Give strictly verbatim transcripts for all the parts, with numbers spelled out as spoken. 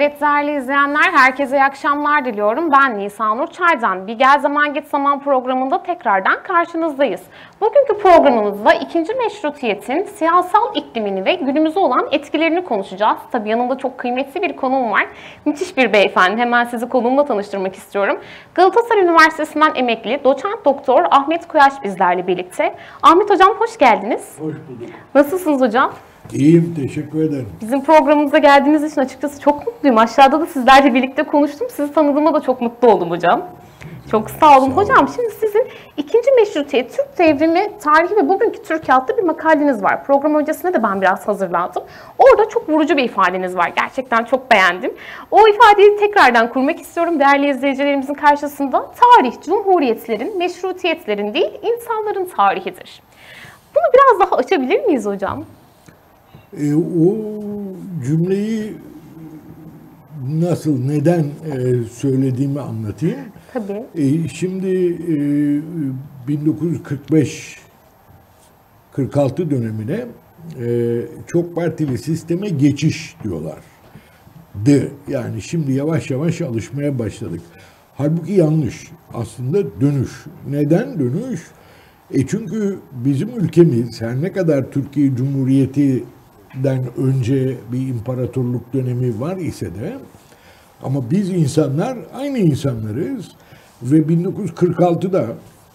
Evet değerli izleyenler, herkese iyi akşamlar diliyorum. Ben Nisanur Çaydan. Bir Gel Zaman Git Zaman programında tekrardan karşınızdayız. Bugünkü programımızda ikinci meşrutiyetin siyasal iklimini ve günümüze olan etkilerini konuşacağız. Tabii yanımda çok kıymetli bir konuğum var. Müthiş bir beyefendi. Hemen sizi konuğumla tanıştırmak istiyorum. Galatasaray Üniversitesi'nden emekli doçent doktor Ahmet Kuyaş bizlerle birlikte. Ahmet hocam hoş geldiniz. Hoş bulduk. Nasılsınız hocam? İyiyim, teşekkür ederim. Bizim programımıza geldiğiniz için açıkçası çok mutluyum. Aşağıda da sizlerle birlikte konuştum. Sizi tanıdığıma da çok mutlu oldum hocam. Çok sağ olun. Sağ olun. Hocam şimdi sizin ikinci meşrutiyet, Türk devrimi, tarihi ve bugünkü Türkiye adlı bir makaleniz var. Program öncesinde de ben biraz hazırladım. Orada çok vurucu bir ifadeniz var. Gerçekten çok beğendim. O ifadeyi tekrardan kurmak istiyorum değerli izleyicilerimizin karşısında. Tarih, cumhuriyetlerin, meşrutiyetlerin değil, insanların tarihidir. Bunu biraz daha açabilir miyiz hocam? E, o cümleyi nasıl, neden e, söylediğimi anlatayım. Tabii. E, şimdi e, bin dokuz yüz kırk beş kırk altı dönemine e, çok partili sisteme geçiş diyorlar. De, yani şimdi yavaş yavaş alışmaya başladık. Halbuki yanlış. Aslında dönüş. Neden dönüş? E çünkü bizim ülkemiz her ne kadar Türkiye Cumhuriyeti den önce bir imparatorluk dönemi var ise de ama biz insanlar aynı insanlarız ve bin dokuz yüz kırk altıda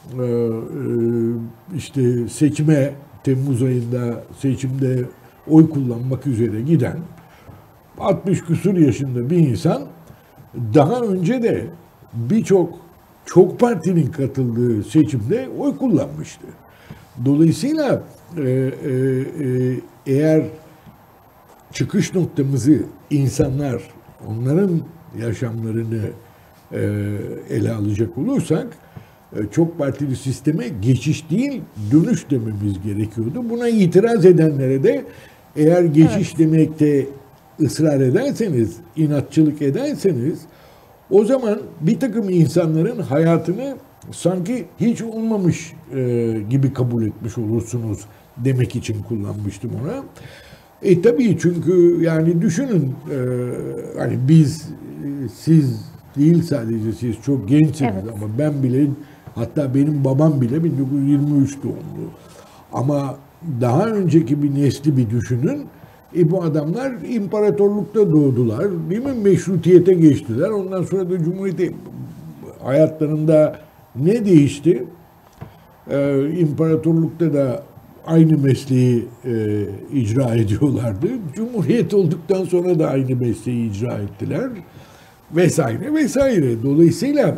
işte seçime Temmuz ayında seçimde oy kullanmak üzere giden altmış küsur yaşında bir insan daha önce de birçok çok partinin katıldığı seçimde oy kullanmıştı. Dolayısıyla e, e, e, eğer çıkış noktamızı insanlar, onların yaşamlarını e, ele alacak olursak e, çok partili sisteme geçiş değil, dönüş dememiz gerekiyordu. Buna itiraz edenlere de eğer geçiş evet. demekte ısrar ederseniz, inatçılık ederseniz o zaman bir takım insanların hayatını sanki hiç olmamış e, gibi kabul etmiş olursunuz demek için kullanmıştım ona. E tabii çünkü yani düşünün e, hani biz e, siz değil sadece siz çok gençsiniz evet. ama ben bile hatta benim babam bile bin dokuz yüz yirmi üç doğumlu. Ama daha önceki bir nesli bir düşünün. E bu adamlar imparatorlukta doğdular, değil mi? Meşrutiyete geçtiler. Ondan sonra da Cumhuriyete hayatlarında ne değişti? Ee, imparatorlukta da aynı mesleği e, icra ediyorlardı. Cumhuriyet olduktan sonra da aynı mesleği icra ettiler. Vesaire vesaire. Dolayısıyla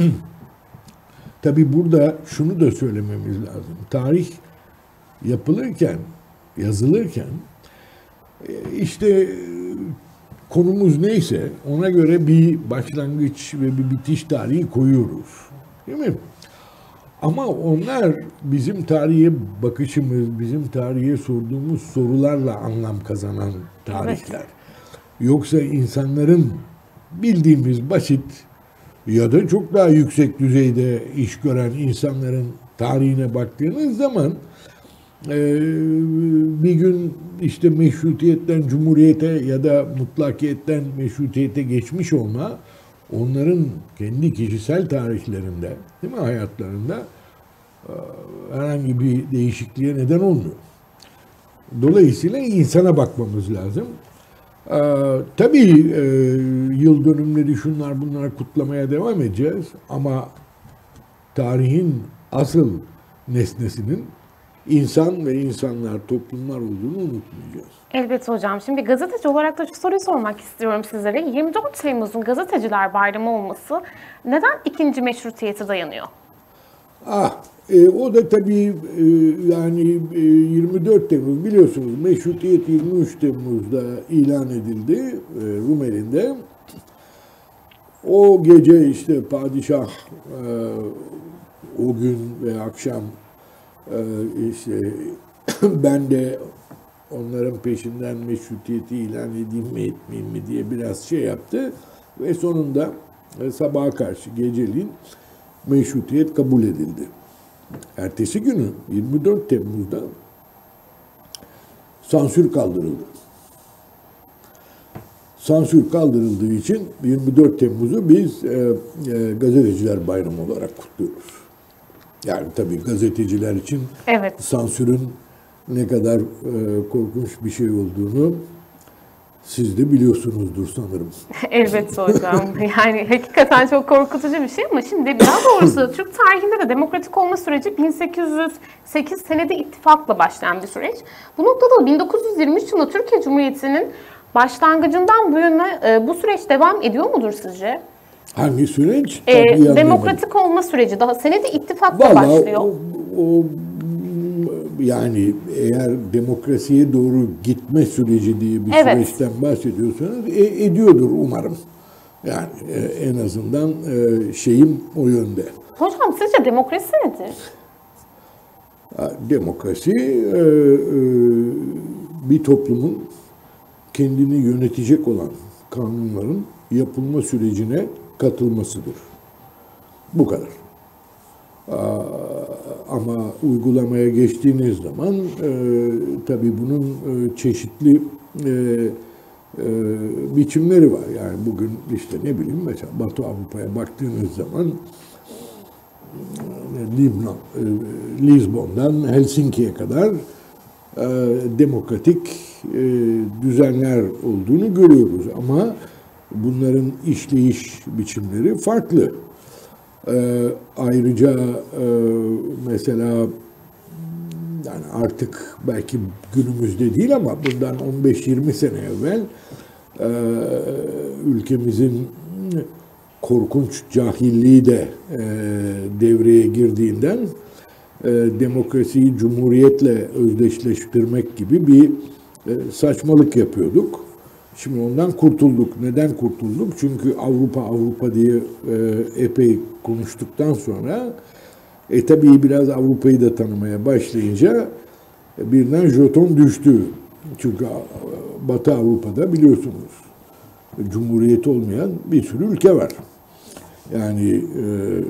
tabii burada şunu da söylememiz lazım. Tarih yapılırken, yazılırken İşte konumuz neyse ona göre bir başlangıç ve bir bitiş tarihi koyuyoruz. Değil mi? Ama onlar bizim tarihe bakışımız, bizim tarihe sorduğumuz sorularla anlam kazanan tarihler. Evet. Yoksa insanların bildiğimiz basit ya da çok daha yüksek düzeyde iş gören insanların tarihine baktığınız zaman bir gün işte meşrutiyetten cumhuriyete ya da mutlakiyetten meşrutiyete geçmiş olma onların kendi kişisel tarihlerinde, değil mi, hayatlarında herhangi bir değişikliğe neden olmuyor. Dolayısıyla insana bakmamız lazım. Tabii yıl dönümleri şunlar bunlar kutlamaya devam edeceğiz ama tarihin asıl nesnesinin İnsan ve insanlar, toplumlar olduğunu unutmayacağız. Elbette hocam. Şimdi gazeteci olarak da şu soruyu sormak istiyorum sizlere. yirmi dört Temmuz'un Gazeteciler Bayramı olması neden ikinci meşrutiyete dayanıyor? Ah, e, o da tabii e, yani e, yirmi dört Temmuz biliyorsunuz meşrutiyet yirmi üç Temmuz'da ilan edildi e, Rumeli'nde. O gece işte padişah e, o gün ve akşam İşte ben de onların peşinden meşrutiyeti ilan edeyim mi etmeyeyim mi diye biraz şey yaptı ve sonunda sabaha karşı geceliğin meşrutiyet kabul edildi. Ertesi günü yirmi dört Temmuz'da sansür kaldırıldı. sansür kaldırıldığı için yirmi dört Temmuz'u biz e, e, Gazeteciler Bayramı olarak kutluyoruz. Yani tabii gazeteciler için Evet. sansürün ne kadar e, korkunç bir şey olduğunu siz de biliyorsunuzdur sanırım. Elbette hocam. Yani hakikaten çok korkutucu bir şey ama şimdi daha doğrusu Türk tarihinde de demokratik olma süreci bin sekiz yüz sekiz senede ittifakla başlayan bir süreç. Bu noktada bin dokuz yüz yirmi üç yılında Türkiye Cumhuriyeti'nin başlangıcından bu yana e, bu süreç devam ediyor mudur sizce? Hangi süreç? E, Tabii demokratik olma süreci daha senede ittifakla Vallahi başlıyor. O, o, yani eğer demokrasiye doğru gitme süreci diye bir Evet. süreçten bahsediyorsanız e, ediyordur umarım. Yani e, en azından e, şeyim o yönde. Hocam sizce demokrasi nedir? Demokrasi e, e, bir toplumun kendini yönetecek olan kanunların yapılma sürecine katılmasıdır. Bu kadar. Ama uygulamaya geçtiğiniz zaman e, tabii bunun e, çeşitli e, e, biçimleri var. Yani bugün işte ne bileyim mesela Batı Avrupa'ya baktığınız zaman Libnan, e, Lizbon'dan Helsinki'ye kadar e, demokratik e, düzenler olduğunu görüyoruz. Ama bunların işleyiş biçimleri farklı. Ee, ayrıca e, mesela yani artık belki günümüzde değil ama bundan on beş yirmi sene evvel e, ülkemizin korkunç cahilliği de e, devreye girdiğinden e, demokrasiyi cumhuriyetle özdeşleştirmek gibi bir e, saçmalık yapıyorduk. Şimdi ondan kurtulduk. Neden kurtulduk? Çünkü Avrupa Avrupa diye e, epey konuştuktan sonra e tabii biraz Avrupa'yı da tanımaya başlayınca e, birden jeton düştü. Çünkü Batı Avrupa'da biliyorsunuz cumhuriyeti olmayan bir sürü ülke var. Yani e,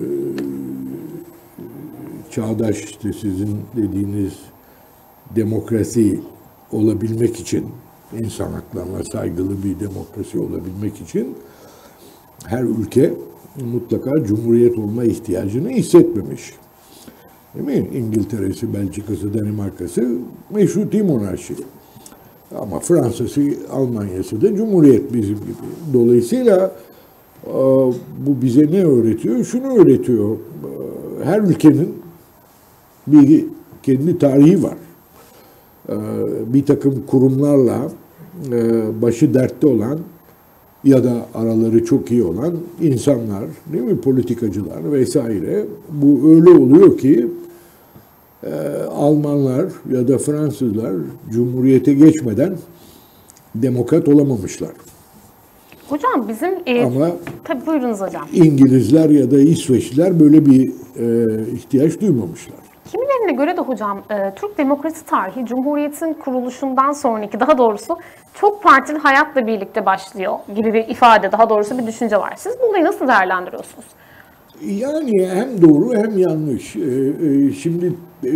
çağdaş işte sizin dediğiniz demokrasi olabilmek için, insan haklarına saygılı bir demokrasi olabilmek için her ülke mutlaka cumhuriyet olma ihtiyacını hissetmemiş. Değil mi? İngiltere'si, Belçika'sı, Danimarka'sı meşruti monarşi. Ama Fransa'sı, Almanya'sı da cumhuriyet bizim gibi. Dolayısıyla bu bize ne öğretiyor? Şunu öğretiyor. Her ülkenin bir kendi tarihi var. Bir takım kurumlarla başı dertte olan ya da araları çok iyi olan insanlar, değil mi? Politikacılar vesaire. Bu öyle oluyor ki Almanlar ya da Fransızlar Cumhuriyete geçmeden demokrat olamamışlar. Hocam bizim... E, Ama tabii buyurunuz hocam. İngilizler ya da İsveçliler böyle bir e, ihtiyaç duymamışlar. Kimilerine göre de hocam e, Türk demokrasi tarihi Cumhuriyet'in kuruluşundan sonraki daha doğrusu çok partili hayatla birlikte başlıyor gibi bir ifade, daha doğrusu bir düşünce var. Siz bu olayı nasıl değerlendiriyorsunuz? Yani hem doğru hem yanlış. Şimdi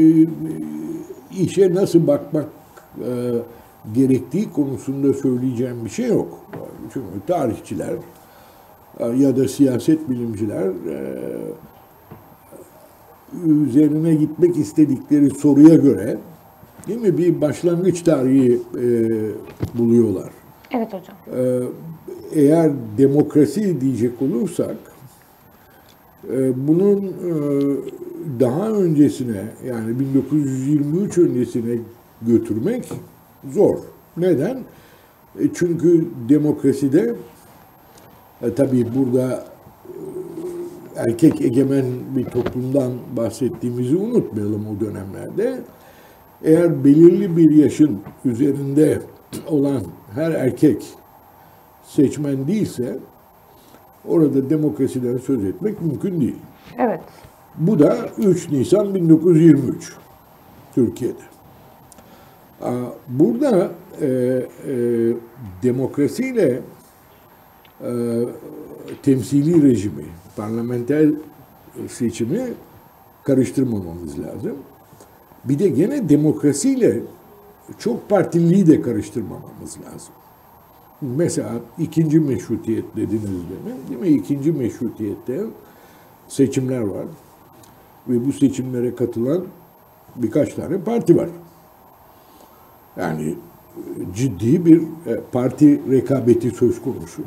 işe nasıl bakmak gerektiği konusunda söyleyeceğim bir şey yok. Çünkü tarihçiler ya da siyaset bilimciler üzerine gitmek istedikleri soruya göre, değil mi, bir başlangıç tarihi buluyorlar. Evet hocam. Eğer demokrasi diyecek olursak, bunun daha öncesine, yani bin dokuz yüz yirmi üç öncesine götürmek zor. Neden? Çünkü demokraside, tabii burada erkek egemen bir toplumdan bahsettiğimizi unutmayalım o dönemlerde. Eğer belirli bir yaşın üzerinde olan her erkek seçmen değilse, orada demokrasiden söz etmek mümkün değil. Evet. Bu da üç Nisan bin dokuz yüz yirmi üç Türkiye'de. Burada e, e, demokrasiyle e, temsili rejimi, parlamenter seçimi karıştırmamamız lazım. Bir de gene demokrasiyle çok partililiği de karıştırmamamız lazım. mesela ikinci meşrutiyet dediniz demin, değil mi? İkinci meşrutiyette seçimler var ve bu seçimlere katılan birkaç tane parti var. Yani ciddi bir parti rekabeti söz konusu.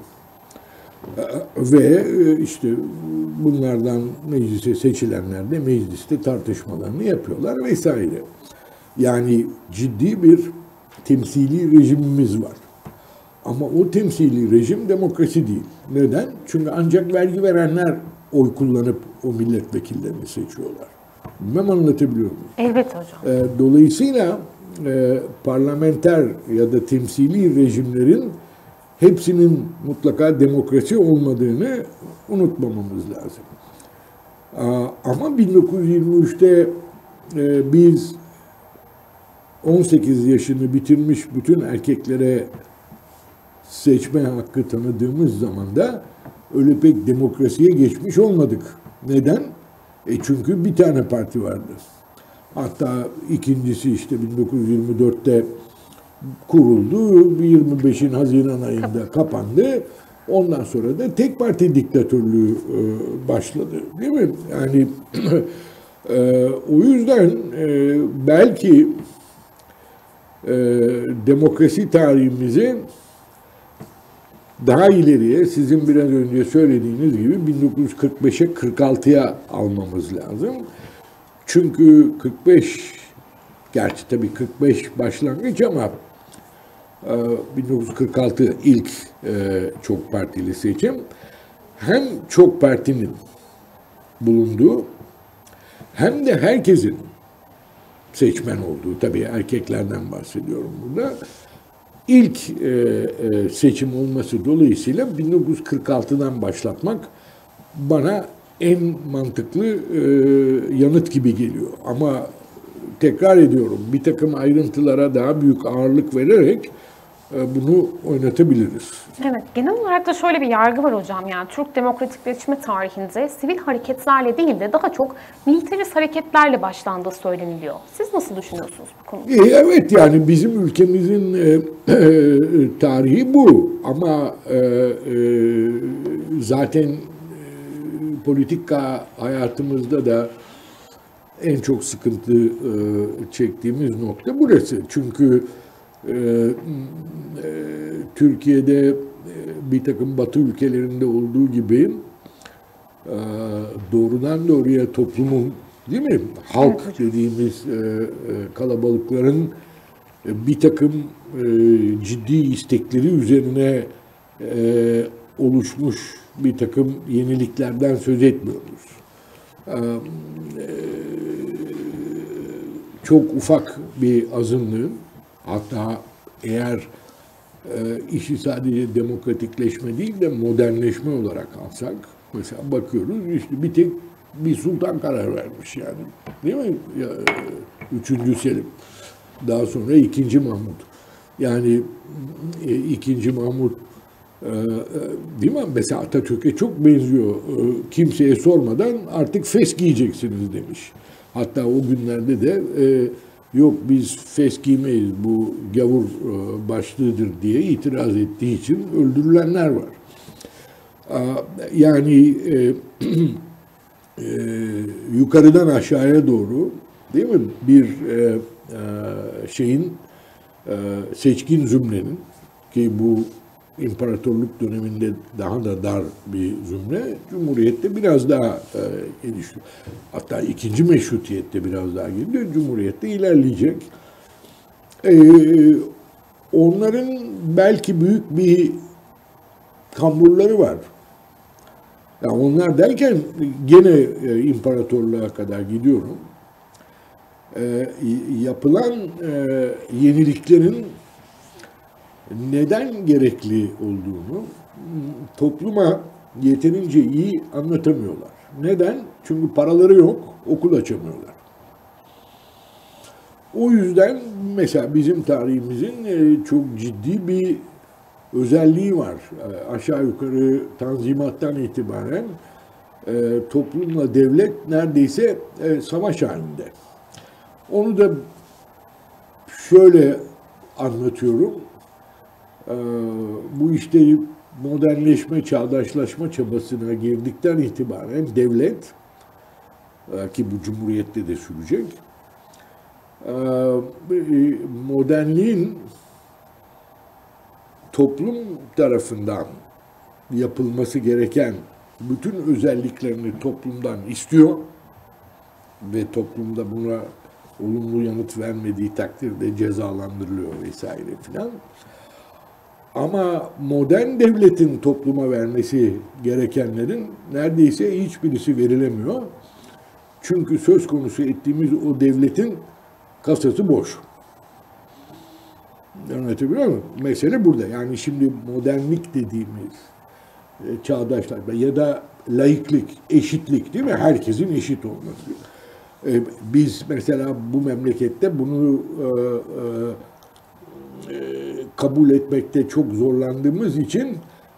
Ve işte bunlardan meclise seçilenler de mecliste tartışmalarını yapıyorlar vesaire. Yani ciddi bir temsili rejimimiz var. Ama o temsili rejim demokrasi değil. Neden? Çünkü ancak vergi verenler oy kullanıp o milletvekillerini seçiyorlar. Bilmem anlatabiliyor muyum? Evet hocam. Dolayısıyla e, parlamenter ya da temsili rejimlerin hepsinin mutlaka demokrasi olmadığını unutmamamız lazım. Ama bin dokuz yüz yirmi üçte e, biz on sekiz yaşını bitirmiş bütün erkeklere seçme hakkı tanıdığımız zaman da öyle pek demokrasiye geçmiş olmadık. Neden? E çünkü bir tane parti vardı. Hatta ikincisi işte bin dokuz yüz yirmi dörtte kuruldu. yirmi beşin Haziran ayında kapandı. Ondan sonra da tek parti diktatörlüğü başladı. Değil mi? Yani o yüzden belki demokrasi tarihimizi daha ileriye, sizin biraz önce söylediğiniz gibi bin dokuz yüz kırk beşe kırk altıya almamız lazım. Çünkü kırk beş, gerçi tabii kırk beş başlangıç ama bin dokuz yüz kırk altı ilk çok partili seçim. Hem çok partinin bulunduğu hem de herkesin seçmen olduğu, tabii erkeklerden bahsediyorum burada, İlk e, e, seçim olması dolayısıyla bin dokuz yüz kırk altıdan başlatmak bana en mantıklı e, yanıt gibi geliyor. Ama tekrar ediyorum, bir takım ayrıntılara daha büyük ağırlık vererek e, bunu oynatabiliriz. Evet, genel olarak da şöyle bir yargı var hocam. Yani Türk demokratikleşme tarihinde sivil hareketlerle değil de daha çok militarist hareketlerle başlandığı söyleniliyor. Siz nasıl düşünüyorsunuz bu konuda? Evet, yani bizim ülkemizin e, e, tarihi bu. Ama e, e, zaten e, politika hayatımızda da en çok sıkıntı e, çektiğimiz nokta burası. Çünkü e, e, Türkiye'de e, bir takım Batı ülkelerinde olduğu gibi e, doğrudan doğruya toplumun, değil mi, halk evet, dediğimiz e, e, kalabalıkların e, bir takım e, ciddi istekleri üzerine e, oluşmuş bir takım yeniliklerden söz etmiyoruz. E, e, çok ufak bir azınlığın, hatta eğer e, işi sadece demokratikleşme değil de modernleşme olarak alsak, mesela bakıyoruz işte bir tek bir sultan karar vermiş yani, değil mi? Ya, Üçüncü Selim. Daha sonra ikinci Mahmut. Yani e, ikinci Mahmut e, e, değil mi? Mesela Atatürk'e çok benziyor. E, kimseye sormadan artık fes giyeceksiniz demiş. Hatta o günlerde de e, yok biz fes giymeyiz, bu gavur e, başlığıdır diye itiraz ettiği için öldürülenler var. E, yani e, e, yukarıdan aşağıya doğru, değil mi, bir e, e, şeyin e, seçkin zümrenin, ki bu imparatorluk döneminde daha da dar bir zümre, Cumhuriyet'te biraz daha e, gelişiyor. Hatta ikinci meşrutiyette biraz daha geliyor, Cumhuriyet'te ilerleyecek. E, onların belki büyük bir kamburları var. Yani onlar derken gene e, imparatorluğa kadar gidiyorum. E, yapılan e, yeniliklerin neden gerekli olduğunu topluma yeterince iyi anlatamıyorlar. Neden? Çünkü paraları yok, okul açamıyorlar. O yüzden mesela bizim tarihimizin çok ciddi bir özelliği var. Aşağı yukarı Tanzimat'tan itibaren toplumla devlet neredeyse savaş halinde. Onu da şöyle anlatıyorum. Ee, bu işte modernleşme, çağdaşlaşma çabasına girdikten itibaren devlet, ki bu cumhuriyette de sürecek, modernliğin toplum tarafından yapılması gereken bütün özelliklerini toplumdan istiyor ve toplumda buna olumlu yanıt vermediği takdirde cezalandırılıyor vesaire filan. Ama modern devletin topluma vermesi gerekenlerin neredeyse hiçbirisi verilemiyor. Çünkü söz konusu ettiğimiz o devletin kasası boş. Anlatabiliyor muyum? Mesele burada. Yani şimdi modernlik dediğimiz çağdaşlaşma ya da laiklik, eşitlik değil mi? Herkesin eşit olması. Biz mesela bu memlekette bunu kabul etmekte çok zorlandığımız için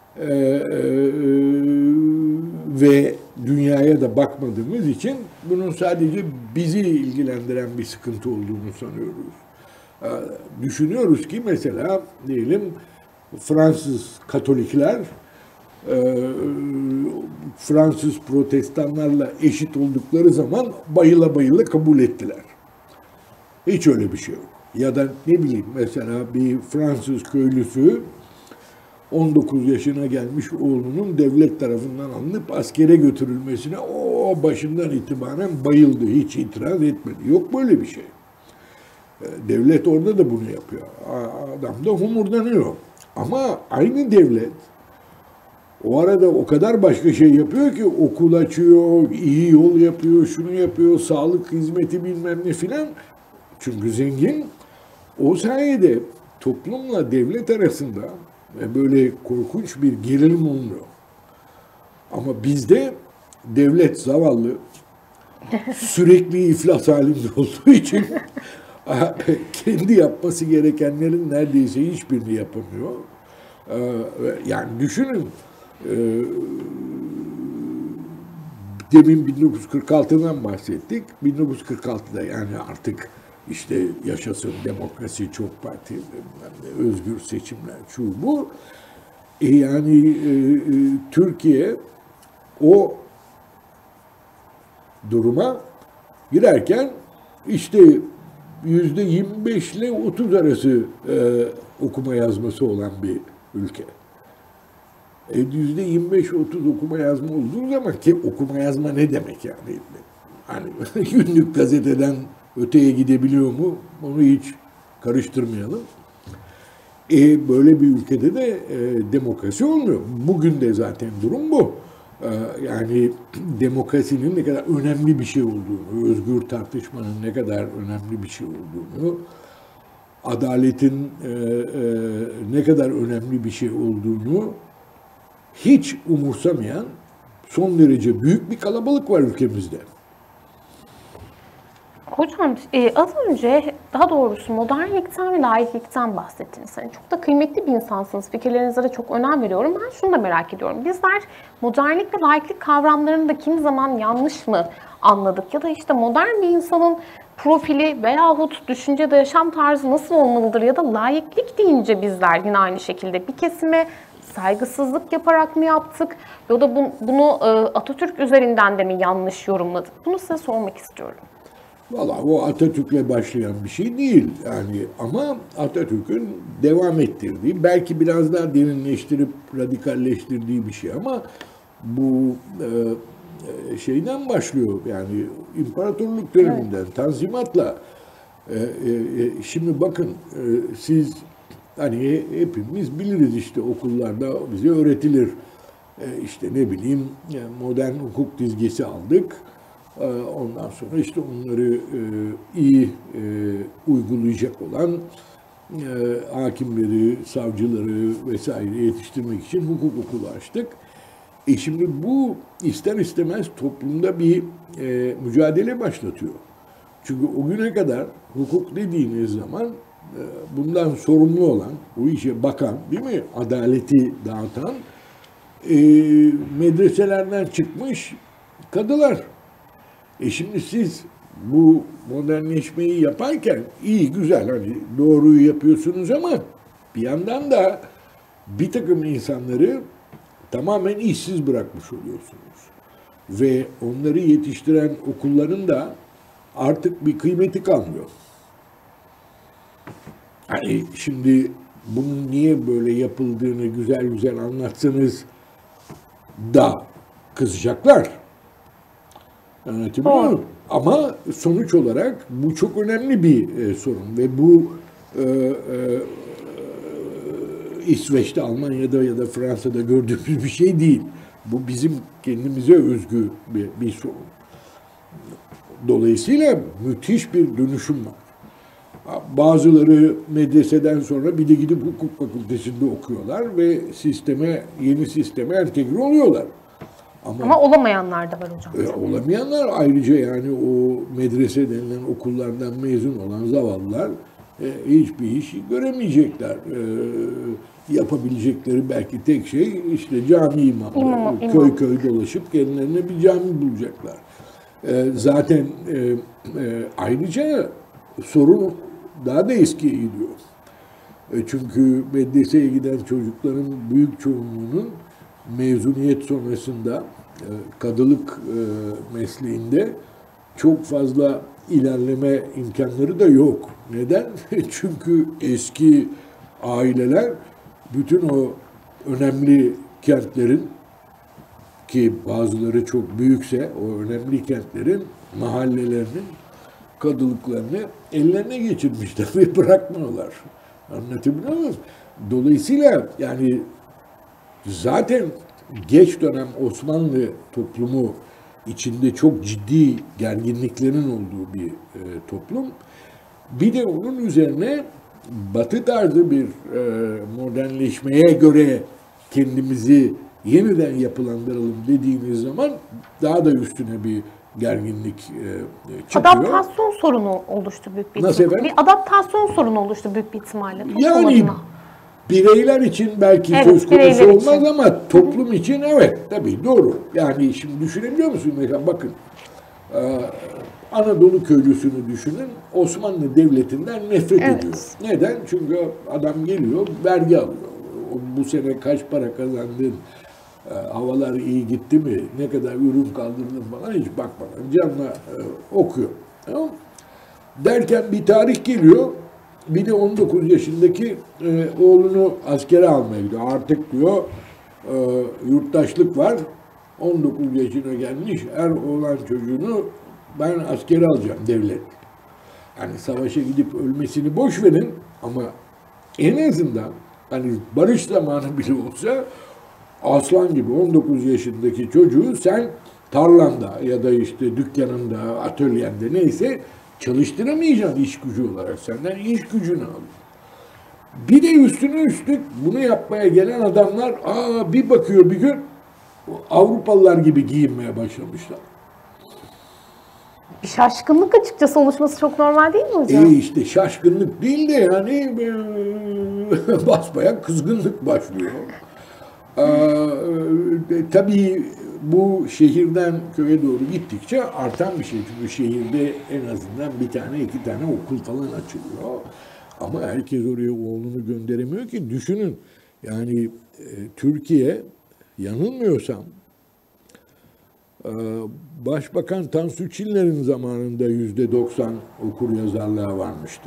ve dünyaya da bakmadığımız için bunun sadece bizi ilgilendiren bir sıkıntı olduğunu sanıyoruz. Düşünüyoruz ki mesela diyelim Fransız Katolikler Fransız Protestanlarla eşit oldukları zaman bayıla bayıla kabul ettiler. Hiç öyle bir şey yok. Ya da ne bileyim mesela bir Fransız köylüsü on dokuz yaşına gelmiş oğlunun devlet tarafından alınıp askere götürülmesine o başından itibaren bayıldı. Hiç itiraz etmedi. Yok böyle bir şey. Devlet orada da bunu yapıyor. Adam da homurdanıyor. Ama aynı devlet o arada o kadar başka şey yapıyor ki okul açıyor, iyi yol yapıyor, şunu yapıyor, sağlık hizmeti bilmem ne filan. Çünkü zengin. O sayede toplumla devlet arasında böyle korkunç bir gerilim olmuyor. Ama bizde devlet zavallı, sürekli iflas halinde olduğu için kendi yapması gerekenlerin neredeyse hiçbirini yapamıyor. Yani düşünün, demin bin dokuz yüz kırk altıdan bahsettik. bin dokuz yüz kırk altıda yani artık işte yaşasın demokrasi, çok parti, özgür seçimler, şu bu. E yani e, Türkiye o duruma girerken işte yüzde yirmi beş ile otuz arası e, okuma yazması olan bir ülke. E, yüzde yirmi beş otuz okuma yazma olduğu zaman ki okuma yazma ne demek yani? Hani günlük gazeteden öteye gidebiliyor mu? Onu hiç karıştırmayalım. E, böyle bir ülkede de e, demokrasi olmuyor. Bugün de zaten durum bu. E, yani demokrasinin ne kadar önemli bir şey olduğunu, özgür tartışmanın ne kadar önemli bir şey olduğunu, adaletin e, e, ne kadar önemli bir şey olduğunu hiç umursamayan son derece büyük bir kalabalık var ülkemizde. Hocam e, az önce daha doğrusu modernlikten ve laiklikten bahsettiniz. Yani çok da kıymetli bir insansınız. Fikirlerinize de çok önem veriyorum. Ben şunu da merak ediyorum. Bizler modernlik ve laiklik kavramlarını da kimi zaman yanlış mı anladık? Ya da işte modern bir insanın profili veyahut düşünce de yaşam tarzı nasıl olmalıdır? Ya da laiklik deyince bizler yine aynı şekilde bir kesime saygısızlık yaparak mı yaptık? Ya da bunu, bunu Atatürk üzerinden de mi yanlış yorumladık? Bunu size sormak istiyorum. Valla o Atatürk'le başlayan bir şey değil yani, ama Atatürk'ün devam ettirdiği, belki biraz daha derinleştirip radikalleştirdiği bir şey, ama bu e, şeyden başlıyor yani imparatorluk döneminden, evet. Tanzimatla. E, e, şimdi bakın e, siz hani hepimiz biliriz işte okullarda bize öğretilir. E, işte ne bileyim modern hukuk dizgesi aldık. Ondan sonra işte onları iyi uygulayacak olan hakimleri, savcıları vesaire yetiştirmek için hukuk okulu açtık. E şimdi bu ister istemez toplumda bir mücadele başlatıyor. Çünkü o güne kadar hukuk dediğiniz zaman bundan sorumlu olan, bu işe bakan, değil mi, adaleti dağıtan medreselerden çıkmış kadılar. E şimdi siz bu modernleşmeyi yaparken iyi güzel hani doğruyu yapıyorsunuz ama bir yandan da bir takım insanları tamamen işsiz bırakmış oluyorsunuz. Ve onları yetiştiren okulların da artık bir kıymeti kalmıyor. Hani şimdi bunun niye böyle yapıldığını güzel güzel anlatsanız da kızacaklar. Anlatabiliyor muyum? Ama sonuç olarak bu çok önemli bir e, sorun ve bu e, e, İsveç'te, Almanya'da ya da Fransa'da gördüğümüz bir şey değil. Bu bizim kendimize özgü bir, bir sorun. Dolayısıyla müthiş bir dönüşüm var. Bazıları medreseden sonra bir de gidip hukuk fakültesinde okuyorlar ve sisteme, yeni sisteme entegre oluyorlar. Ama, Ama olamayanlar da var hocam. E, olamayanlar ayrıca yani o medrese denilen okullardan mezun olan zavallılar e, hiçbir iş göremeyecekler. E, yapabilecekleri belki tek şey işte cami imamı, İmam, köy imam. köy dolaşıp kendilerine bir cami bulacaklar. E, zaten e, e, ayrıca sorun daha da eskiye gidiyor. E, çünkü medreseye giden çocukların büyük çoğunluğunun mezuniyet sonrasında e, kadılık e, mesleğinde çok fazla ilerleme imkanları da yok. Neden? Çünkü eski aileler bütün o önemli kentlerin, ki bazıları çok büyükse o önemli kentlerin mahallelerinin kadılıklarını ellerine geçirmişler ve bırakmıyorlar. Anlatabiliyor muyum? Dolayısıyla yani zaten geç dönem Osmanlı toplumu içinde çok ciddi gerginliklerin olduğu bir e, toplum. Bir de onun üzerine Batı tarzı bir e, modernleşmeye göre kendimizi yeniden yapılandıralım dediğiniz zaman daha da üstüne bir gerginlik e, çıkıyor. Adaptasyon sorunu oluştu büyük bir Nasıl ihtimalle. efendim? Bir adaptasyon sorunu oluştu büyük bir ihtimalle. Toplum Yani adına. bireyler için belki Evet, söz konusu bireyler olmaz için. ama toplum için evet tabii doğru. Yani şimdi düşünebiliyor musun? Mesela bakın e, Anadolu köylüsünü düşünün. Osmanlı Devleti'nden nefret Evet. ediyor. Neden? Çünkü adam geliyor, vergi alıyor. Bu sene kaç para kazandın? E, havalar iyi gitti mi? Ne kadar ürün kaldırdın falan hiç bakmadan canla e, okuyor. Tamam mı? Derken bir tarih geliyor. Bir de on dokuz yaşındaki e, oğlunu askere almaya gidiyor. Artık diyor e, yurttaşlık var. on dokuz yaşına gelmiş her oğlan çocuğunu ben askere alacağım devlet. Yani savaşa gidip ölmesini boş verin ama en azından hani barış zamanı bile olsa aslan gibi on dokuz yaşındaki çocuğu sen tarlanda ya da işte dükkanında, atölyende neyse çalıştıramayacaksın iş gücü olarak. Senden iş gücünü al. Bir de üstüne üstlük bunu yapmaya gelen adamlar aa bir bakıyor bir gün Avrupalılar gibi giyinmeye başlamışlar. Bir şaşkınlık açıkçası oluşması çok normal değil mi hocam? E işte şaşkınlık değil de yani e, basbayağı kızgınlık başlıyor. Ee, e, tabii bu şehirden köye doğru gittikçe artan bir şey. Çünkü şehirde en azından bir tane iki tane okul falan açılıyor. Ama herkes oraya oğlunu gönderemiyor ki. Düşünün yani e, Türkiye yanılmıyorsam e, Başbakan Tansu Çiller'in zamanında yüzde doksan okur yazarlığa varmıştı.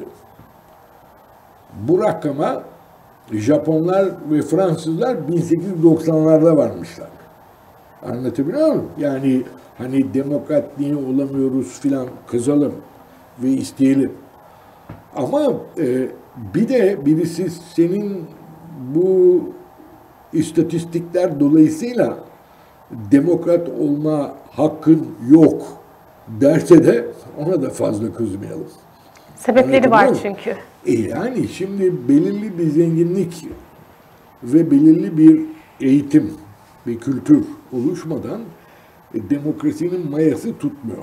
Bu rakama Japonlar ve Fransızlar bin sekiz yüz doksanlarda varmışlar. Anlatabiliyor muyum? Yani hani demokrat niye olamıyoruz filan kızalım ve isteyelim. Ama e, bir de birisi senin bu istatistikler dolayısıyla demokrat olma hakkın yok derse de ona da fazla kızmayalım. Sebepleri var çünkü. E yani şimdi belirli bir zenginlik ve belirli bir eğitim ve kültür oluşmadan e, demokrasinin mayası tutmuyor.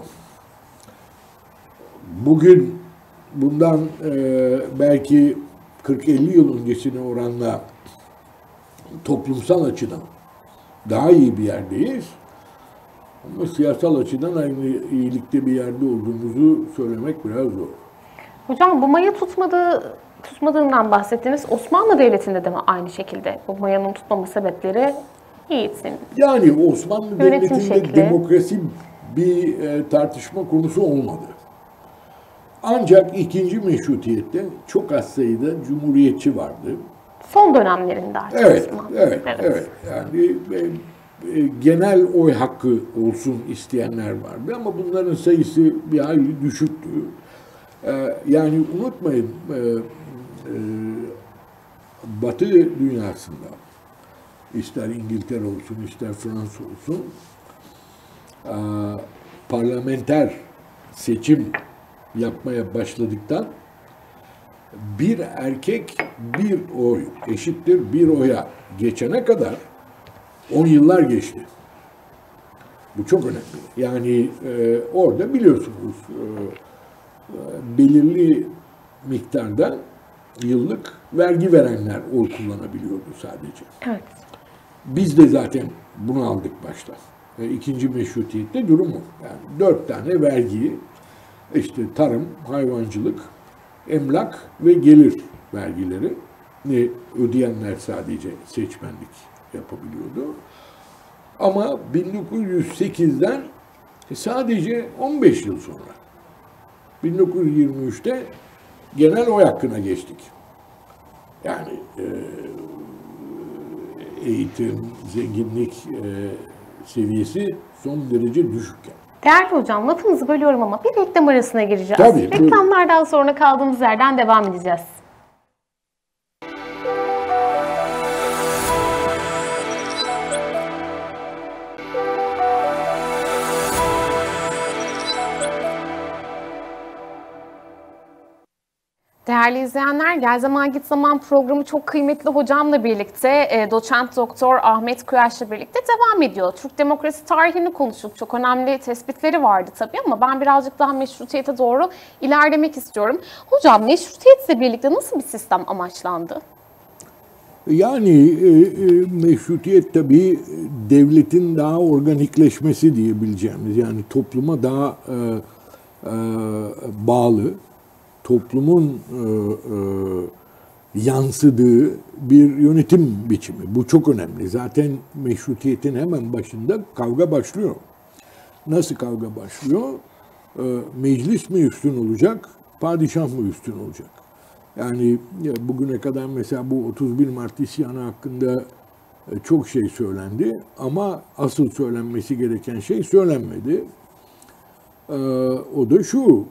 Bugün bundan e, belki kırk elli yıl öncesine oranla toplumsal açıdan daha iyi bir yerdeyiz. Ama siyasal açıdan aynı iyilikte bir yerde olduğumuzu söylemek biraz zor. Hocam bu maya tutmadığı, tutmadığından bahsettiniz. Osmanlı Devleti'nde de mi aynı şekilde bu mayanın tutmama sebepleri eğitim? Yani Osmanlı Yönetim Devleti'nde şekli. demokrasi bir e, tartışma konusu olmadı. Ancak ikinci meşrutiyette çok az sayıda cumhuriyetçi vardı. Son dönemlerinde artık Evet, Osmanlı. evet, evet. Yani e, e, genel oy hakkı olsun isteyenler vardı ama bunların sayısı bir hayli düşüktü. E, yani unutmayın, e, e, Batı dünyasında, ister İngiltere olsun, ister Fransa olsun, e, parlamenter seçim yapmaya başladıktan bir erkek bir oy eşittir bir oya geçene kadar on yıllar geçti. Bu çok önemli. Yani e, orada biliyorsunuz e, e, belirli miktarda yıllık vergi verenler oy kullanabiliyordu sadece. Evet. Biz de zaten bunu aldık başta. E, ikinci meşrutiyette durum o. Yani dört tane vergiyi işte tarım, hayvancılık, emlak ve gelir vergileri ne ödeyenler sadece seçmenlik yapabiliyordu. Ama bin dokuz yüz sekizden sadece on beş yıl sonra bin dokuz yüz yirmi üçte genel oy hakkına geçtik. Yani e, eğitim, zenginlik e, seviyesi son derece düşükken. Değerli hocam, lafınızı bölüyorum ama bir reklam arasına gireceğiz. Tabii, buyurun. Reklamlardan sonra kaldığımız yerden devam edeceğiz. Değerli izleyenler, Gel Zaman Git Zaman programı çok kıymetli hocamla birlikte, e, doçent doktor Ahmet Kuyaş'la birlikte devam ediyor. Türk demokrasi tarihini konuştuk. Çok önemli tespitleri vardı tabii ama ben birazcık daha meşrutiyete doğru ilerlemek istiyorum. Hocam, meşrutiyetle birlikte nasıl bir sistem amaçlandı? Yani e, e, meşrutiyet tabii devletin daha organikleşmesi diyebileceğimiz, yani topluma daha e, e, bağlı, toplumun e, e, yansıdığı bir yönetim biçimi. Bu çok önemli. Zaten meşrutiyetin hemen başında kavga başlıyor. Nasıl kavga başlıyor? E, meclis mi üstün olacak, padişah mı üstün olacak? Yani bugüne kadar mesela bu otuz bir Mart isyanı hakkında çok şey söylendi ama asıl söylenmesi gereken şey söylenmedi. O da şu,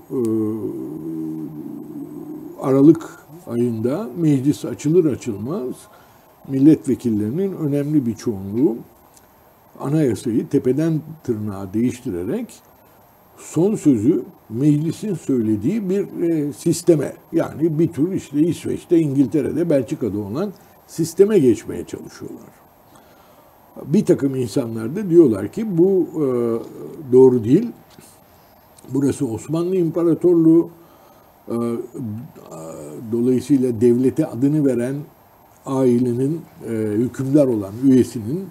Aralık ayında meclis açılır açılmaz milletvekillerinin önemli bir çoğunluğu anayasayı tepeden tırnağa değiştirerek son sözü meclisin söylediği bir sisteme, yani bir tür işte İsveç'te, İngiltere'de, Belçika'da olan sisteme geçmeye çalışıyorlar. Bir takım insanlar da diyorlar ki bu doğru değil. Burası Osmanlı İmparatorluğu. Dolayısıyla devlete adını veren ailenin hükümdar olan üyesinin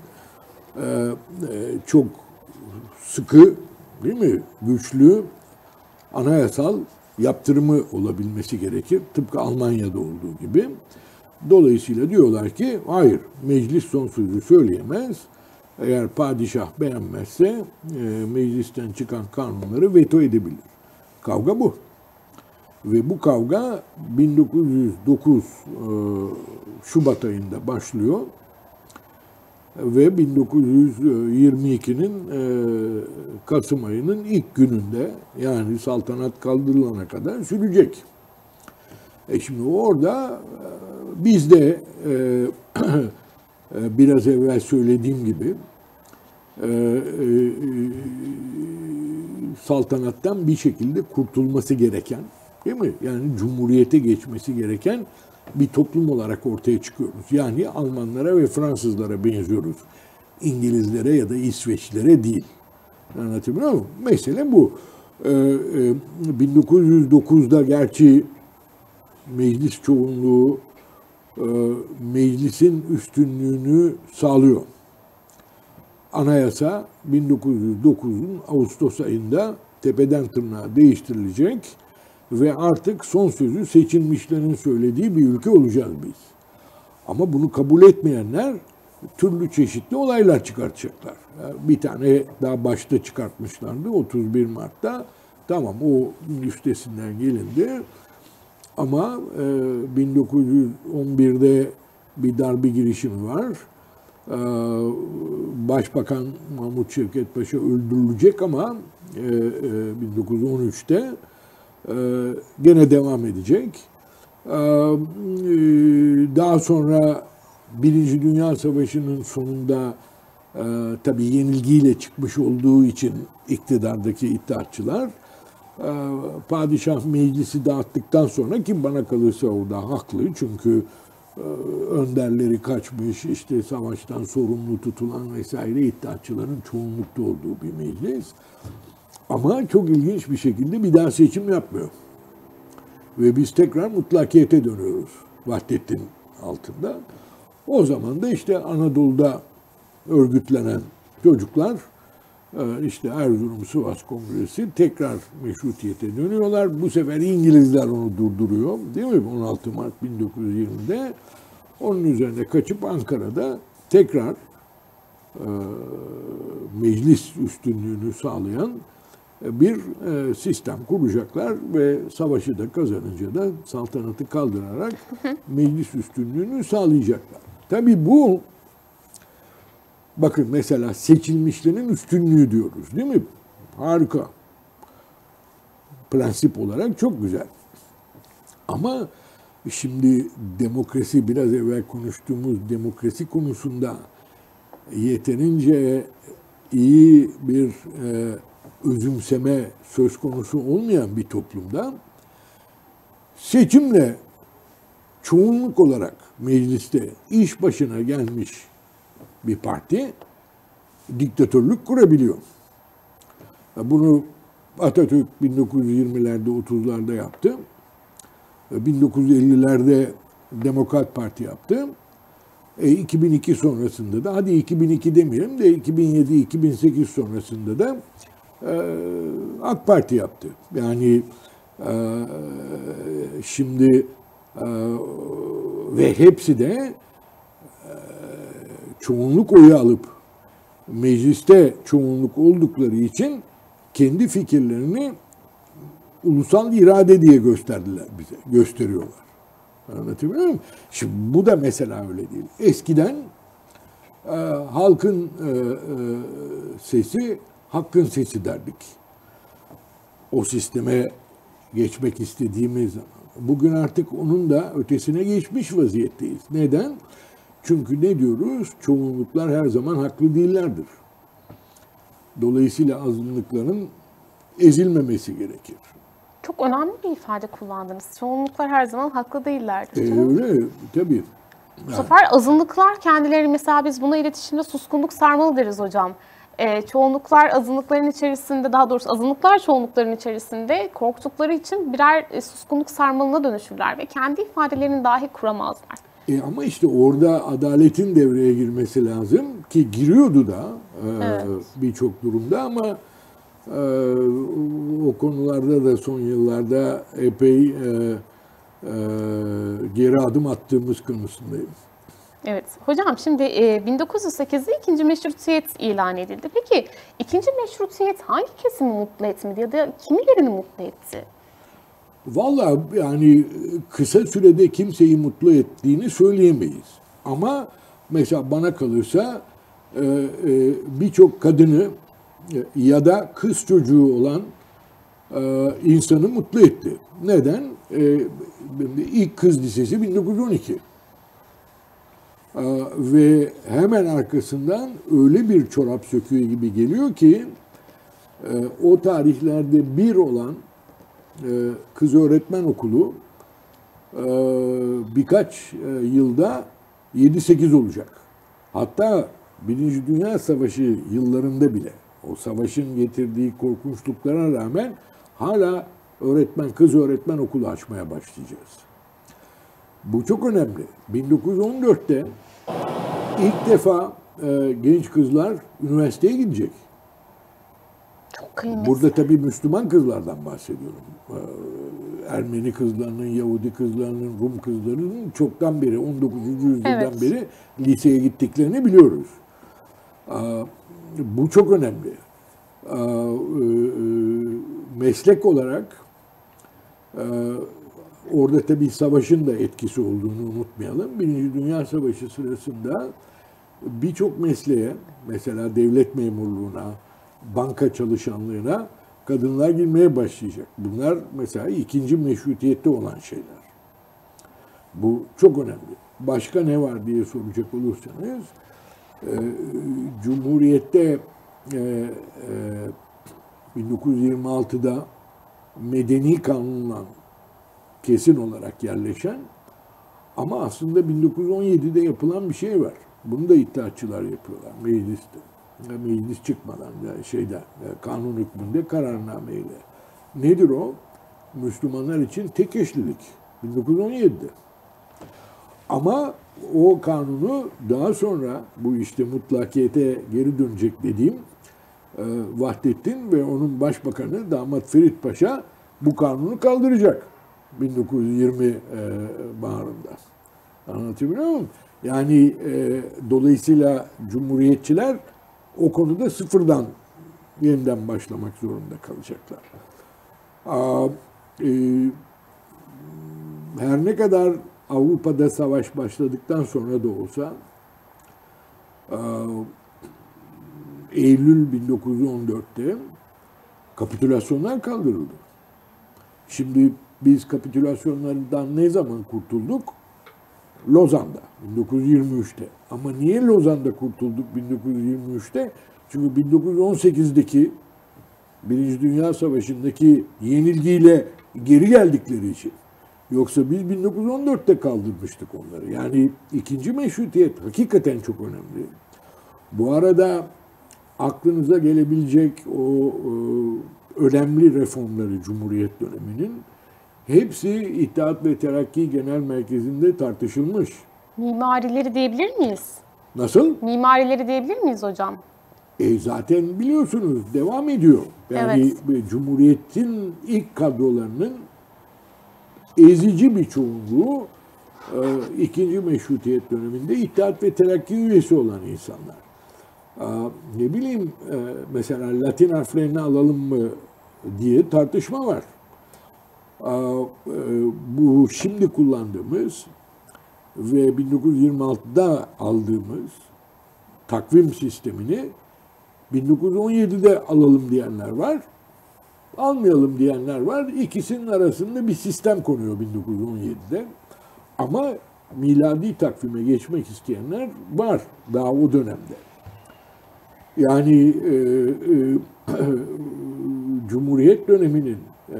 çok sıkı, değil mi, güçlü anayasal yaptırımı olabilmesi gerekir. Tıpkı Almanya'da olduğu gibi. Dolayısıyla diyorlar ki hayır, meclis son sözü söyleyemez. Eğer padişah beğenmezse e, meclisten çıkan kanunları veto edebilir. Kavga bu. Ve bu kavga bin dokuz yüz dokuz e, Şubat ayında başlıyor. Ve bin dokuz yüz yirmi ikinin e, Kasım ayının ilk gününde, yani saltanat kaldırılana kadar sürecek. E şimdi orada e, biz de e, e, biraz evvel söylediğim gibi e, e, saltanattan bir şekilde kurtulması gereken, değil mi? Yani cumhuriyete geçmesi gereken bir toplum olarak ortaya çıkıyoruz. Yani Almanlara ve Fransızlara benziyoruz. İngilizlere ya da İsveçlilere değil. Anlatabiliyor muyum? Mesele bu. Ee, e, bin dokuz yüz dokuzda gerçi meclis çoğunluğu e, meclisin üstünlüğünü sağlıyor. Anayasa bin dokuz yüz dokuzun Ağustos ayında tepeden tırnağa değiştirilecek ve artık son sözü seçilmişlerin söylediği bir ülke olacağız biz. Ama bunu kabul etmeyenler türlü çeşitli olaylar çıkartacaklar. Bir tane daha başta çıkartmışlardı otuz bir Mart'ta. Tamam, o üstesinden gelindi. Ama e, bin dokuz yüz on birde bir darbe girişimi var. E, Başbakan Mahmut Şevket Paşa öldürülecek ama e, e, bin dokuz yüz on üçte e, gene devam edecek. E, daha sonra Birinci Dünya Savaşı'nın sonunda e, tabii yenilgiyle çıkmış olduğu için iktidardaki İttihatçılar padişah meclisi dağıttıktan sonra, ki bana kalırsa o da haklı çünkü önderleri kaçmış, işte savaştan sorumlu tutulan vesaire İttihatçıların çoğunlukta olduğu bir meclis. Ama çok ilginç bir şekilde bir daha seçim yapmıyor. Ve biz tekrar mutlakiyete dönüyoruz Vahdettin altında. O zaman da işte Anadolu'da örgütlenen çocuklar, İşte Erzurum Sivas Kongresi tekrar meşrutiyete dönüyorlar. Bu sefer İngilizler onu durduruyor. Değil mi? on altı Mart bin dokuz yüz yirmide. Onun üzerine kaçıp Ankara'da tekrar e, meclis üstünlüğünü sağlayan bir e, sistem kuracaklar ve savaşı da kazanınca da saltanatı kaldırarak meclis üstünlüğünü sağlayacaklar. Tabii bu, bakın mesela seçilmişlerin üstünlüğü diyoruz değil mi? Harika. Prensip olarak çok güzel. Ama şimdi demokrasi, biraz evvel konuştuğumuz demokrasi konusunda yeterince iyi bir e, özümseme söz konusu olmayan bir toplumda seçimle çoğunluk olarak mecliste iş başına gelmiş bir parti diktatörlük kurabiliyor. Bunu Atatürk bin dokuz yüz yirmilerde, otuzlarda yaptı. bin dokuz yüz ellilerde Demokrat Parti yaptı. E, iki bin iki sonrasında da, hadi iki bin iki demeyelim de iki bin yedi iki bin sekiz sonrasında da e, AK Parti yaptı. Yani e, şimdi e, ve hepsi de çoğunluk oyu alıp mecliste çoğunluk oldukları için kendi fikirlerini ulusal irade diye gösterdiler bize, gösteriyorlar. Anlatabiliyor muyum? Şimdi bu da mesela öyle değil. Eskiden e, halkın e, e, sesi, hakkın sesi derdik. O sisteme geçmek istediğimiz zaman. Bugün artık onun da ötesine geçmiş vaziyetteyiz. Neden? Çünkü ne diyoruz? Çoğunluklar her zaman haklı değillerdir. Dolayısıyla azınlıkların ezilmemesi gerekir. Çok önemli bir ifade kullandınız. Çoğunluklar her zaman haklı değillerdir. Ee, öyle, tabii. Bu sefer azınlıklar kendileri, mesela biz buna iletişimde suskunluk sarmalı deriz hocam. Ee, çoğunluklar azınlıkların içerisinde, daha doğrusu azınlıklar çoğunlukların içerisinde korktukları için birer e, suskunluk sarmalına dönüşürler ve kendi ifadelerini dahi kuramazlar. E ama işte orada adaletin devreye girmesi lazım ki giriyordu da e, evet. birçok durumda ama e, o konularda da son yıllarda epey e, e, geri adım attığımız konusundayım. Evet. Hocam şimdi e, bin dokuz yüz sekizde ikinci meşrutiyet ilan edildi. Peki ikinci meşrutiyet hangi kesimi mutlu etmedi ya da kimilerini mutlu etti? Vallahi yani kısa sürede kimseyi mutlu ettiğini söyleyemeyiz. Ama mesela bana kalırsa e, e, birçok kadını e, ya da kız çocuğu olan e, insanı mutlu etti. Neden? E, ilk kız lisesi bin dokuz yüz on iki. E, ve hemen arkasından öyle bir çorap söküğü gibi geliyor ki e, o tarihlerde bir olan kız öğretmen okulu birkaç yılda yedi sekiz olacak. Hatta Birinci Dünya Savaşı yıllarında bile o savaşın getirdiği korkunçluklara rağmen hala öğretmen, kız öğretmen okulu açmaya başlayacağız. Bu çok önemli. bin dokuz yüz on dörtte ilk defa genç kızlar üniversiteye gidecek. Çok kıymetli. Burada tabii Müslüman kızlardan bahsediyorum. Ermeni kızlarının, Yahudi kızlarının, Rum kızlarının çoktan beri, on dokuzuncu yüzyıldan Evet. beri liseye gittiklerini biliyoruz. Bu çok önemli. Meslek olarak orada tabii savaşın da etkisi olduğunu unutmayalım. Birinci Dünya Savaşı sırasında birçok mesleğe, mesela devlet memurluğuna, banka çalışanlığına kadınlar girmeye başlayacak. Bunlar mesela ikinci meşrutiyette olan şeyler. Bu çok önemli. Başka ne var diye soracak olursanız, e, Cumhuriyet'te e, e, bin dokuz yüz yirmi altıda medeni kanunla kesin olarak yerleşen ama aslında bin dokuz yüz on yedide yapılan bir şey var. Bunu da iddiatçılar yapıyorlar mecliste. Meclis çıkmadan yani şeyde kanun hükmünde kararnameyle. Nedir o? Müslümanlar için tek eşlilik. bin dokuz yüz on yedide. Ama o kanunu daha sonra bu işte mutlakiyete geri dönecek dediğim Vahdettin ve onun başbakanı damat Ferit Paşa bu kanunu kaldıracak bin dokuz yüz yirmi baharında. Anlatabiliyor muyum? Yani e, dolayısıyla Cumhuriyetçiler o konuda sıfırdan yeniden başlamak zorunda kalacaklar. Aa, e, her ne kadar Avrupa'da savaş başladıktan sonra da olsa a, Eylül bin dokuz yüz on dörtte kapitülasyonlar kaldırıldı. Şimdi biz kapitülasyonlardan ne zaman kurtulduk? Lozan'da, bin dokuz yüz yirmi üçte. Ama niye Lozan'da kurtulduk bin dokuz yüz yirmi üçte? Çünkü bin dokuz yüz on sekizdeki Birinci Dünya Savaşı'ndaki yenilgiyle geri geldikleri için. Yoksa biz bin dokuz yüz on dörtte kaldırmıştık onları. Yani ikinci meşrutiyet hakikaten çok önemli. Bu arada aklınıza gelebilecek o, o önemli reformları Cumhuriyet döneminin hepsi İttihat ve Terakki Genel Merkezi'nde tartışılmış. Mimarileri diyebilir miyiz? Nasıl? Mimarileri diyebilir miyiz hocam? E zaten biliyorsunuz devam ediyor. Yani evet. Cumhuriyet'in ilk kadrolarının ezici bir çoğunluğu e, ikinci meşrutiyet döneminde İttihat ve Terakki üyesi olan insanlar. E, ne bileyim e, mesela Latin harflerini alalım mı diye tartışma var. Bu şimdi kullandığımız ve bin dokuz yüz yirmi altıda aldığımız takvim sistemini bin dokuz yüz on yedide alalım diyenler var, almayalım diyenler var. İkisinin arasında bir sistem konuyor bin dokuz yüz on yedide. Ama miladi takvime geçmek isteyenler var daha o dönemde. Yani e, e, Cumhuriyet döneminin e,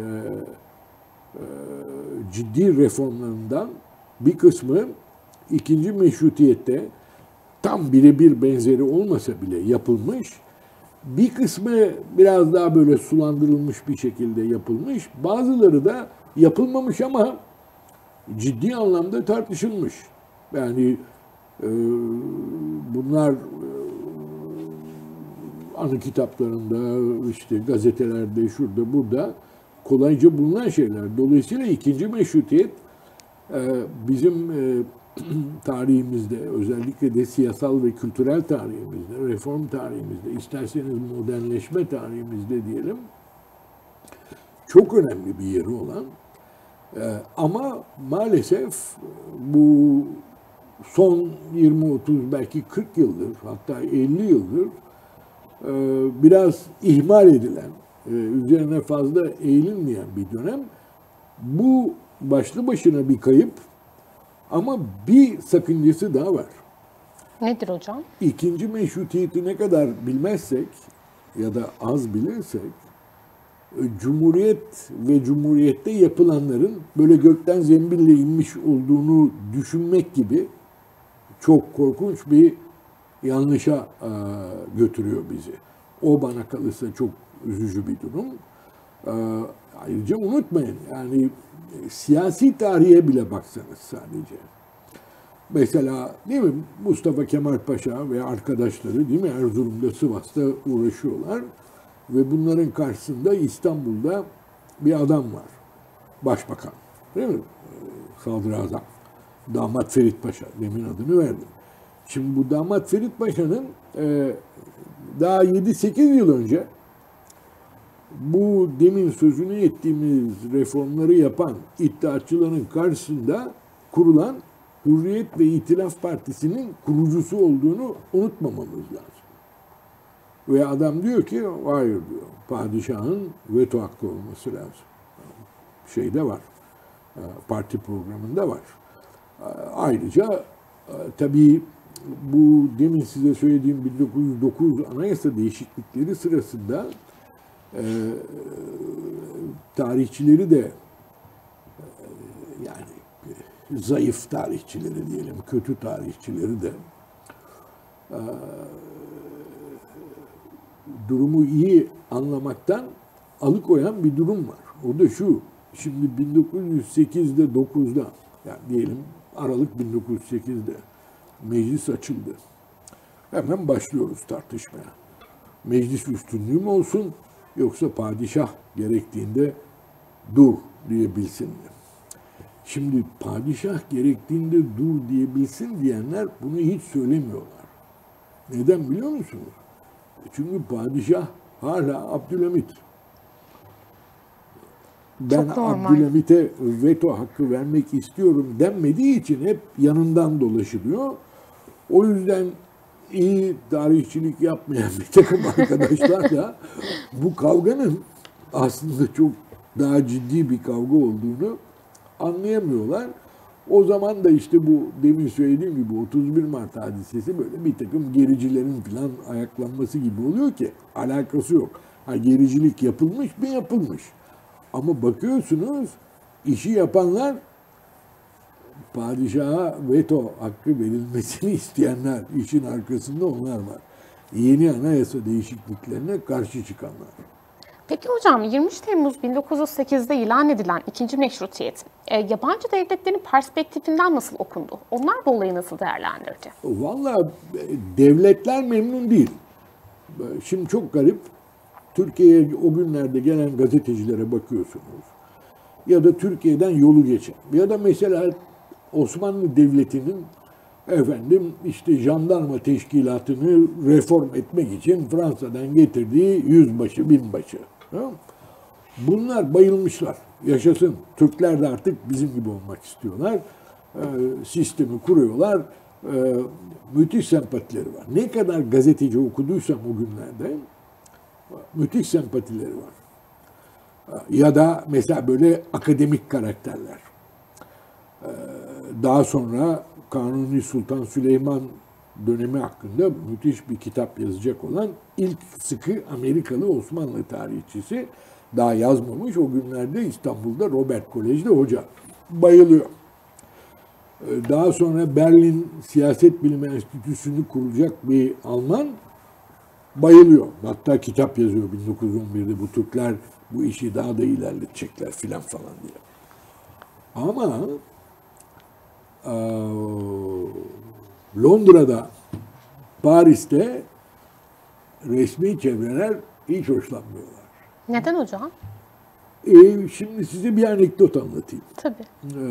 ciddi reformlarından bir kısmı ikinci meşrutiyette tam birebir benzeri olmasa bile yapılmış. Bir kısmı biraz daha böyle sulandırılmış bir şekilde yapılmış. Bazıları da yapılmamış ama ciddi anlamda tartışılmış. Yani e, bunlar e, anı kitaplarında, işte gazetelerde, şurada, burada kolayca bulunan şeyler. Dolayısıyla ikinci meşrutiyet bizim tarihimizde, özellikle de siyasal ve kültürel tarihimizde, reform tarihimizde, isterseniz modernleşme tarihimizde diyelim, çok önemli bir yeri olan ama maalesef bu son yirmi otuz belki kırk yıldır, hatta elli yıldır biraz ihmal edilen, üzerine fazla eğilinmeyen bir dönem. Bu başlı başına bir kayıp ama bir sakıncası daha var. Nedir hocam? İkinci meşrutiyeti ne kadar bilmezsek ya da az bilirsek, Cumhuriyet ve Cumhuriyet'te yapılanların böyle gökten zembille inmiş olduğunu düşünmek gibi çok korkunç bir yanlışa götürüyor bizi. O bana kalırsa çok üzücü bir durum. Ayrıca unutmayın, yani siyasi tarihe bile baksanız sadece. Mesela değil mi Mustafa Kemal Paşa ve arkadaşları değil mi Erzurum'da, Sivas'ta uğraşıyorlar. Ve bunların karşısında İstanbul'da bir adam var. Başbakan. Değil mi? Sadrazam. Damat Ferit Paşa. Demin adını verdim. Şimdi bu Damat Ferit Paşa'nın e, daha yedi sekiz yıl önce bu demin sözünü ettiğimiz reformları yapan iddiatçıların karşısında kurulan Hürriyet ve İtilaf Partisi'nin kurucusu olduğunu unutmamamız lazım. Ve adam diyor ki, hayır diyor, padişahın veto hakkı olması lazım. Şeyde var, parti programında var. Ayrıca tabii bu demin size söylediğim bin dokuz yüz dokuz anayasa değişiklikleri sırasında e, tarihçileri de e, yani zayıf tarihçileri diyelim, kötü tarihçileri de e, durumu iyi anlamaktan alıkoyan bir durum var. O da şu, şimdi bin dokuz yüz sekizde dokuzda yani diyelim Aralık bin dokuz yüz sekizde meclis açıldı. Hemen başlıyoruz tartışmaya. Meclis üstünlüğü mü olsun yoksa padişah gerektiğinde dur diyebilsin mi? Şimdi padişah gerektiğinde dur diyebilsin diyenler bunu hiç söylemiyorlar. Neden biliyor musunuz? Çünkü padişah hala Abdülhamit. Ben Abdülhamit'e veto hakkı vermek istiyorum denmediği için hep yanından dolaşılıyor. O yüzden iyi tarihçilik yapmayan bir takım arkadaşlar da bu kavganın aslında çok daha ciddi bir kavga olduğunu anlayamıyorlar. O zaman da işte bu demin söylediğim gibi otuz bir Mart hadisesi böyle bir takım gericilerin falan ayaklanması gibi oluyor ki alakası yok. Ha, gericilik yapılmış mı yapılmış. Ama bakıyorsunuz işi yapanlar padişaha veto hakkı verilmesini isteyenler, işin arkasında onlar var. Yeni anayasa değişikliklerine karşı çıkanlar. Peki hocam yirmi üç Temmuz bin dokuz yüz sekizde ilan edilen ikinci meşrutiyet e, yabancı devletlerin perspektifinden nasıl okundu? Onlar da olayı nasıl değerlendirdi? Vallahi devletler memnun değil. Şimdi çok garip. Türkiye'ye o günlerde gelen gazetecilere bakıyorsunuz. Ya da Türkiye'den yolu geçen. Ya da mesela Osmanlı Devleti'nin efendim işte jandarma teşkilatını reform etmek için Fransa'dan getirdiği yüzbaşı, binbaşı. Bunlar bayılmışlar. Yaşasın. Türkler de artık bizim gibi olmak istiyorlar. Sistemi kuruyorlar. Müthiş sempatileri var. Ne kadar gazeteci okuduysam o günlerde müthiş sempatileri var. Ya da mesela böyle akademik karakterler. Daha sonra Kanuni Sultan Süleyman dönemi hakkında müthiş bir kitap yazacak olan ilk sıkı Amerikalı Osmanlı tarihçisi daha yazmamış. O günlerde İstanbul'da Robert Kolej'de hoca. Bayılıyor. Daha sonra Berlin Siyaset Bilimi Enstitüsü'nü kuracak bir Alman bayılıyor. Hatta kitap yazıyor bin dokuz yüz on birde bu Türkler bu işi daha da ilerletecekler filan falan diye. Ama e, Londra'da, Paris'te resmi çevreler hiç hoşlanmıyorlar. Neden hocam? E, şimdi size bir anekdot anlatayım. Tabii. E,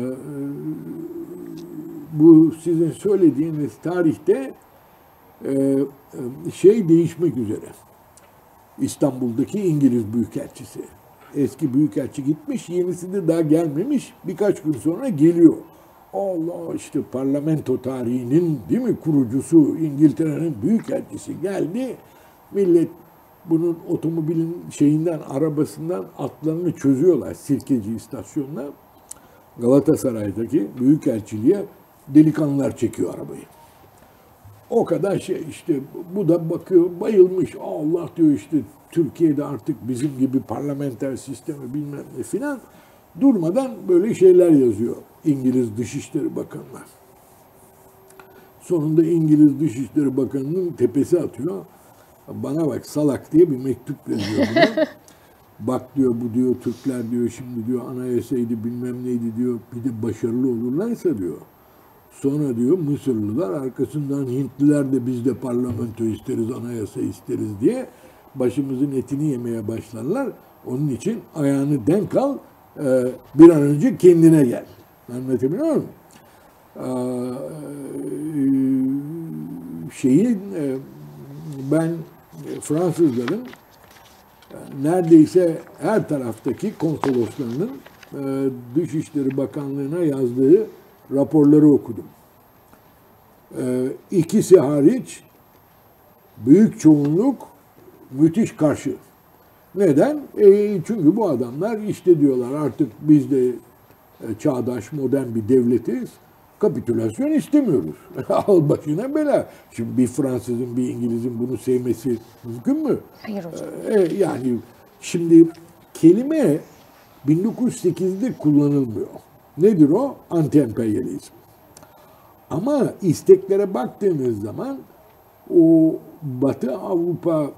bu sizin söylediğiniz tarihte e, şey değişmek üzere. İstanbul'daki İngiliz Büyükelçisi. Eski Büyükelçi gitmiş, yenisi de daha gelmemiş. Birkaç gün sonra geliyor. Allah işte parlamento tarihinin değil mi kurucusu İngiltere'nin Büyükelçisi geldi. Millet bunun otomobilin şeyinden, arabasından atlarını çözüyorlar Sirkeci istasyonuna. Galatasaray'daki Büyükelçiliğe delikanlılar çekiyor arabayı. O kadar şey işte bu da bakıyor bayılmış. Allah diyor işte Türkiye'de artık bizim gibi parlamenter sistemi bilmem ne filan. Durmadan böyle şeyler yazıyor İngiliz Dışişleri Bakanı'na. Sonunda İngiliz Dışişleri Bakanı'nın tepesi atıyor. Bana bak salak diye bir mektup yazıyor buna. Bak diyor bu diyor Türkler diyor şimdi diyor anayasaydı bilmem neydi diyor bir de başarılı olurlarsa diyor. Sonra diyor Mısırlılar arkasından Hintliler de biz de parlamento isteriz, anayasa isteriz diye başımızın etini yemeye başlarlar. Onun için ayağını denk al, e, bir an önce kendine gel. Anlatabiliyor muyum? E, şeyi e, ben Fransızların neredeyse her taraftaki konsoloslarının e, Dışişleri Bakanlığı'na yazdığı raporları okudum. E, ikisi hariç büyük çoğunluk müthiş karşı. Neden? E, çünkü bu adamlar işte diyorlar artık biz de e, çağdaş, modern bir devletiz. Kapitülasyon istemiyoruz. Al başına bela. Şimdi bir Fransızın, bir İngiliz'in bunu sevmesi mümkün mü? Hayır hocam. E, yani şimdi kelime bin dokuz yüz sekizde kullanılmıyor. Nedir o? Anti-emperyalizm. Ama isteklere baktığınız zaman o Batı Avrupa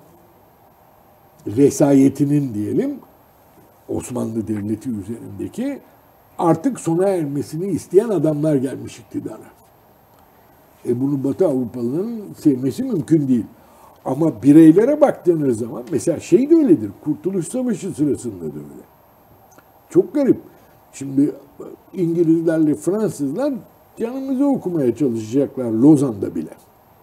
vesayetinin diyelim Osmanlı Devleti üzerindeki artık sona ermesini isteyen adamlar gelmiş iktidara. E bunu Batı Avrupalıların sevmesi mümkün değil. Ama bireylere baktığınız zaman mesela şey de öyledir. Kurtuluş Savaşı sırasında da öyle. Çok garip. Şimdi İngilizlerle Fransızlar canımızı okumaya çalışacaklar Lozan'da bile.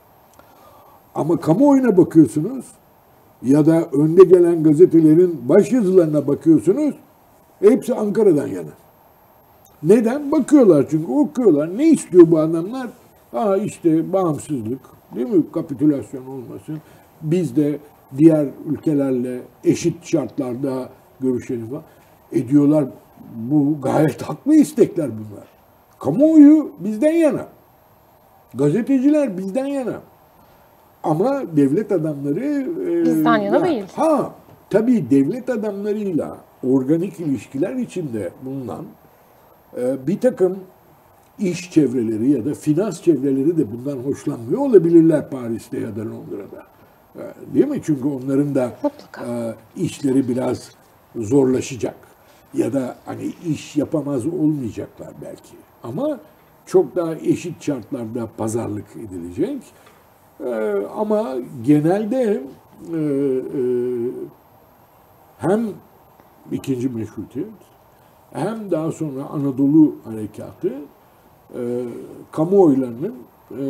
Ama kamuoyuna bakıyorsunuz ya da önde gelen gazetelerin başyazılarına bakıyorsunuz, hepsi Ankara'dan yana. Neden? Bakıyorlar çünkü okuyorlar. Ne istiyor bu adamlar? Aa işte bağımsızlık, değil mi? Kapitülasyon olmasın. Biz de diğer ülkelerle eşit şartlarda görüşelim falan. E diyorlar bu gayet haklı istekler bunlar. Kamuoyu bizden yana. Gazeteciler bizden yana. Ama devlet adamları... Bizden yana ya, değil. Ha, tabii devlet adamlarıyla organik ilişkiler içinde bulunan e, bir takım iş çevreleri ya da finans çevreleri de bundan hoşlanmıyor olabilirler Paris'te ya da Londra'da. E, değil mi? Çünkü onların da e, işleri biraz zorlaşacak. Ya da hani iş yapamaz olmayacaklar belki. Ama çok daha eşit şartlarda pazarlık edilecek. Ee, ama genelde e, e, hem ikinci Meşrutiyet hem daha sonra Anadolu Harekatı e, kamuoylarının e, e,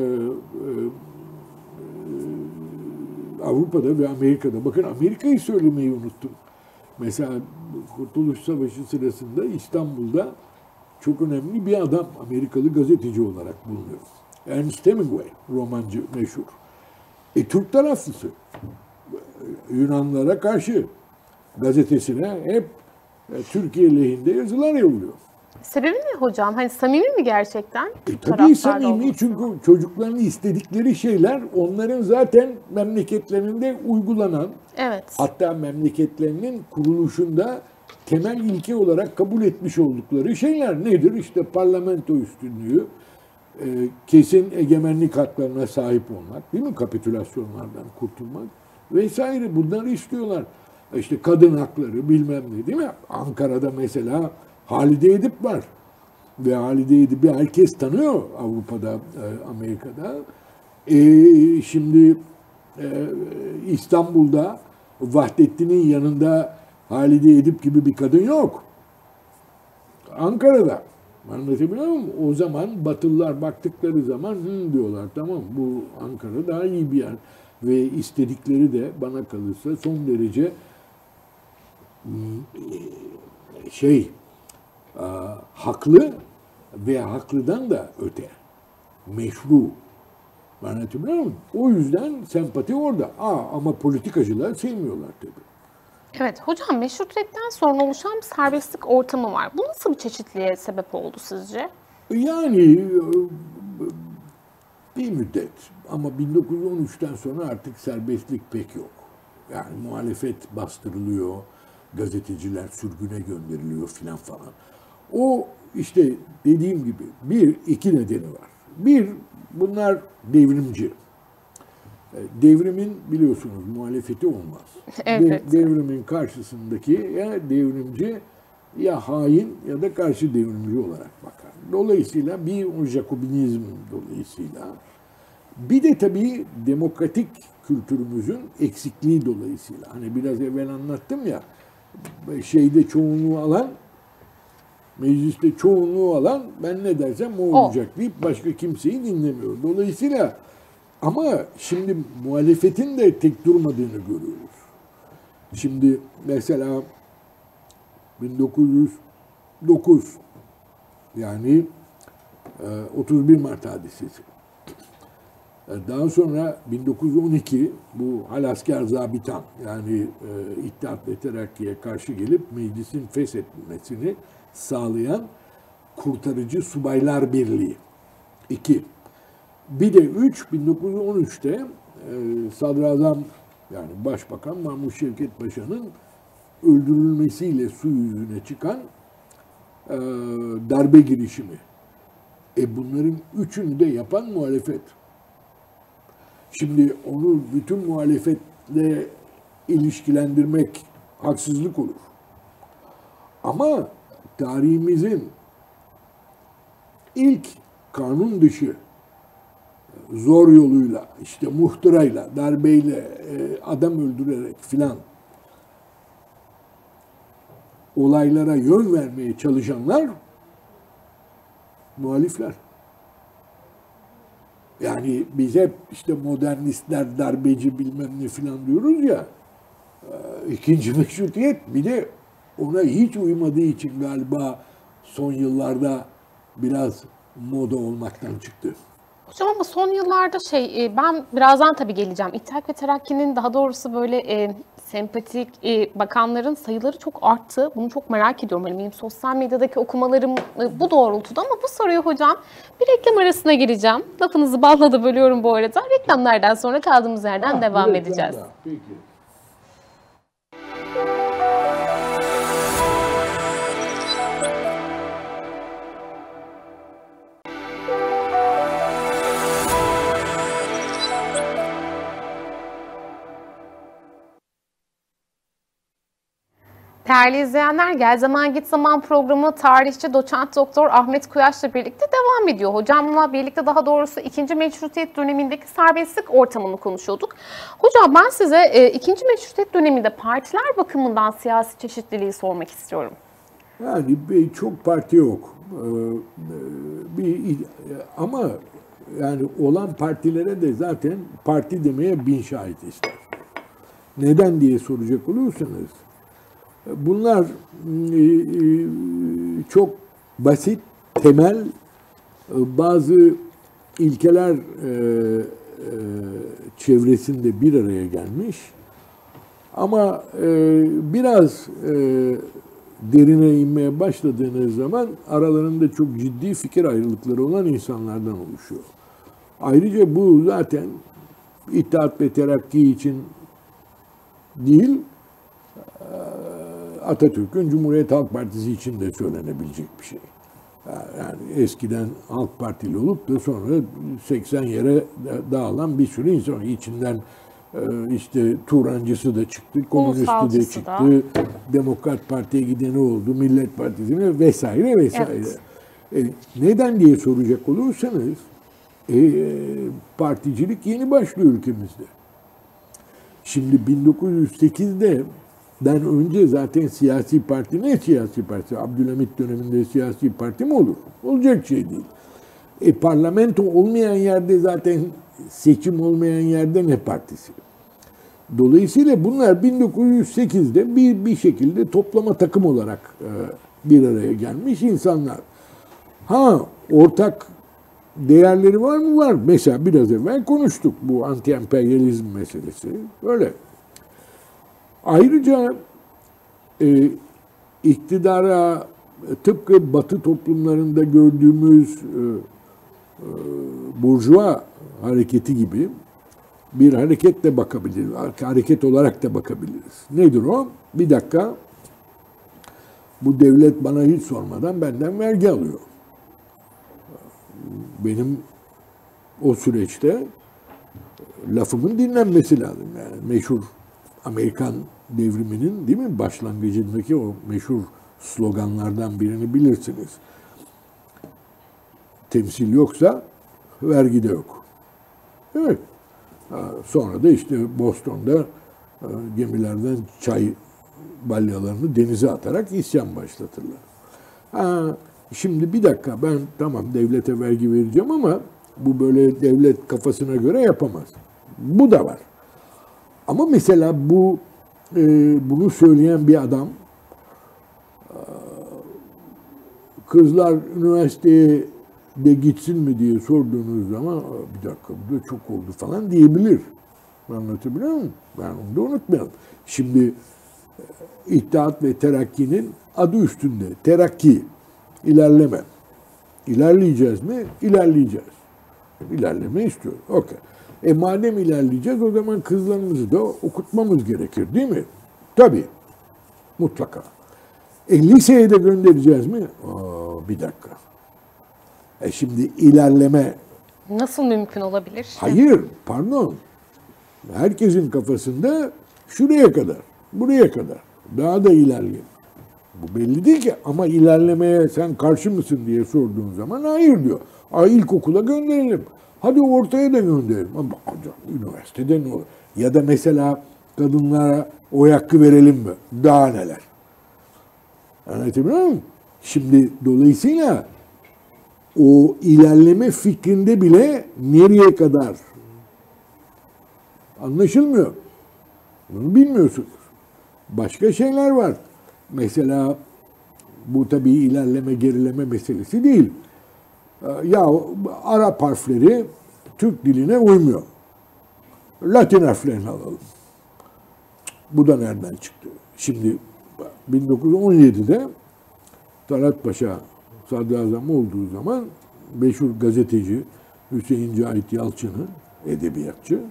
Avrupa'da ve Amerika'da, bakın Amerika'yı söylemeyi unuttum. Mesela Kurtuluş Savaşı sırasında İstanbul'da çok önemli bir adam, Amerikalı gazeteci olarak bulunuyor. Ernest Hemingway, romancı meşhur. E, Türk taraflısı. Yunanlara karşı gazetesine hep e, Türkiye lehinde yazılar yolluyor. Sebebi ne hocam? Hani samimi mi gerçekten? E, tabii samimi çünkü çocukların istedikleri şeyler onların zaten memleketlerinde uygulanan, evet. Hatta memleketlerinin kuruluşunda temel ilke olarak kabul etmiş oldukları şeyler nedir? İşte parlamento üstünlüğü, kesin egemenlik haklarına sahip olmak, değil mi? Kapitülasyonlardan kurtulmak vesaire, bunları istiyorlar. İşte kadın hakları bilmem ne, değil mi? Ankara'da mesela Halide Edip var. Ve Halide Edip'i herkes tanıyor Avrupa'da, Amerika'da. E, şimdi e, İstanbul'da Vahdettin'in yanında Halide Edip gibi bir kadın yok. Ankara'da. Anlatabiliyor muyum? O zaman Batılılar baktıkları zaman Hı, diyorlar tamam bu Ankara daha iyi bir yer. Ve istedikleri de bana kalırsa son derece şey haklı ve haklıdan da öte. Meşru. Anlatabiliyor muyum? O yüzden sempati orada. Aa, ama politikacılar sevmiyorlar tabii. Evet hocam, meşrutiyetten sonra oluşan bir serbestlik ortamı var. Bu nasıl bir çeşitliliğe sebep oldu sizce? Yani bir müddet ama bin dokuz yüz on üçten sonra artık serbestlik pek yok. Yani muhalefet bastırılıyor, gazeteciler sürgüne gönderiliyor filan falan. O işte dediğim gibi bir, iki nedeni var. Bir, bunlar devrimci. Devrimin biliyorsunuz muhalefeti olmaz. Evet. Devrimin karşısındaki ya devrimci ya hain ya da karşı devrimci olarak bakar. Dolayısıyla bir o Jakobinizm dolayısıyla Bir de tabii demokratik kültürümüzün eksikliği dolayısıyla. Hani biraz evvel anlattım ya, şeyde çoğunluğu alan, mecliste çoğunluğu alan ben ne dersem o olacak deyip başka kimseyi dinlemiyor. Dolayısıyla ama şimdi muhalefetin de tek durmadığını görüyoruz. Şimdi mesela bin dokuz yüz dokuz yani otuz bir Mart hadisesi. Daha sonra bin dokuz yüz on iki bu halasker zabitan yani e, İttihat ve Terakki'ye karşı gelip meclisin feshedilmesini sağlayan Kurtarıcı Subaylar Birliği. İki. Bir de üç, bin dokuz yüz on üçte e, Sadrazam yani Başbakan Mahmut Şevket Paşa'nın öldürülmesiyle su yüzüne çıkan e, darbe girişimi. E bunların üçünü de yapan muhalefet. Şimdi onu bütün muhalefetle ilişkilendirmek haksızlık olur. Ama tarihimizin ilk kanun dışı zor yoluyla, işte muhtırayla, darbeyle, adam öldürerek filan olaylara yön vermeye çalışanlar muhalifler. Yani biz hep işte modernistler, darbeci bilmem ne filan diyoruz ya, ikinci meşrutiyet bir de ona hiç uymadığı için galiba son yıllarda biraz moda olmaktan çıktı. Hocam ama son yıllarda şey, ben birazdan tabii geleceğim. İttihat ve Terakki'nin daha doğrusu böyle e, sempatik e, bakanların sayıları çok arttı. Bunu çok merak ediyorum. Hani benim sosyal medyadaki okumalarım e, bu doğrultuda ama bu soruyu hocam bir reklam arasına gireceğim. Lafınızı balla da bölüyorum bu arada. Reklamlardan sonra kaldığımız yerden ha, devam edeceğiz. Peki. Değerli izleyenler, Gel Zaman Git Zaman programı tarihçi doçent doktor Ahmet Kuyaş'la birlikte devam ediyor. Hocamla birlikte daha doğrusu ikinci meşrutiyet dönemindeki serbestlik ortamını konuşuyorduk. Hocam ben size e, ikinci meşrutiyet döneminde partiler bakımından siyasi çeşitliliği sormak istiyorum. Yani bir, çok parti yok. Ee, bir ama yani olan partilere de zaten parti demeye bin şahit ister. Neden diye soracak olursanız, bunlar çok basit, temel bazı ilkeler çevresinde bir araya gelmiş. Ama biraz derine inmeye başladığınız zaman aralarında çok ciddi fikir ayrılıkları olan insanlardan oluşuyor. Ayrıca bu zaten İttihat ve Terakki için değil, Atatürk'ün Cumhuriyet Halk Partisi için de söylenebilecek bir şey. Yani eskiden Halk Partili olup da sonra seksen yere dağılan bir sürü insan, içinden işte Turancısı da çıktı, Komünisti de çıktı, da. Demokrat Parti'ye gideni oldu, Millet Partisi'ne vesaire vesaire. Evet. E, neden diye soracak olursanız e, particilik yeni başlıyor ülkemizde. Şimdi bin dokuz yüz sekizde den önce zaten siyasi parti ne siyasi parti? Abdülhamit döneminde siyasi parti mi olur? Olacak şey değil. E parlamento olmayan yerde zaten seçim olmayan yerde ne partisi? Dolayısıyla bunlar bin dokuz yüz sekizde bir bir şekilde toplama takım olarak e, bir araya gelmiş insanlar. Ha ortak değerleri var mı? Var. Mesela biraz evvel konuştuk bu anti-emperyalizm meselesi. Öyle. Ayrıca e, iktidara tıpkı Batı toplumlarında gördüğümüz e, e, burjuva hareketi gibi bir hareketle bakabiliriz. Hareket olarak da bakabiliriz. Nedir o? Bir dakika, bu devlet bana hiç sormadan benden vergi alıyor. Benim o süreçte lafımın dinlenmesi lazım. Yani meşhur Amerikan devriminin değil mi başlangıcındaki o meşhur sloganlardan birini bilirsiniz. Temsil yoksa vergi de yok. Evet. Sonra da işte Boston'da gemilerden çay balyalarını denize atarak isyan başlatırlar. Ha, şimdi bir dakika, ben tamam devlete vergi vereceğim ama bu böyle devlet kafasına göre yapamaz. Bu da var. Ama mesela bu e, bunu söyleyen bir adam, kızlar üniversiteye de gitsin mi diye sorduğunuz zaman bir dakika bu da çok oldu falan diyebilir. Anlatabiliyor muyum? Ben onu da unutmayalım. Şimdi İttihat ve Terakki'nin adı üstünde. Terakki, ilerleme. İlerleyeceğiz mi? İlerleyeceğiz. İlerleme istiyoruz. Okey. E madem ilerleyeceğiz o zaman kızlarımızı da okutmamız gerekir değil mi? Tabii. Mutlaka. E liseye de göndereceğiz mi? Aa, bir dakika. E şimdi ilerleme... Nasıl mümkün olabilir? Hayır, pardon. Herkesin kafasında şuraya kadar, buraya kadar. Daha da ilerleyin. Bu belli değil ki ama ilerlemeye sen karşı mısın diye sorduğun zaman hayır diyor. Ay ilkokula gönderelim. Hadi ortaya da gönderelim. Ama hocam üniversitede ne olur? Ya da mesela kadınlara oy hakkı verelim mi? Daha neler? Anlatabiliyor muyum? Şimdi dolayısıyla o ilerleme fikrinde bile nereye kadar anlaşılmıyor. Bunu bilmiyorsunuz. Başka şeyler var. Mesela bu tabii ilerleme gerileme meselesi değil. Ya Arap harfleri Türk diline uymuyor. Latin harflerini alalım. Bu da nereden çıktı? Şimdi bin dokuz yüz on yedi'de Talat Paşa sadrazam olduğu zaman meşhur gazeteci Hüseyin Cahit Yalçın'ı, edebiyatçı,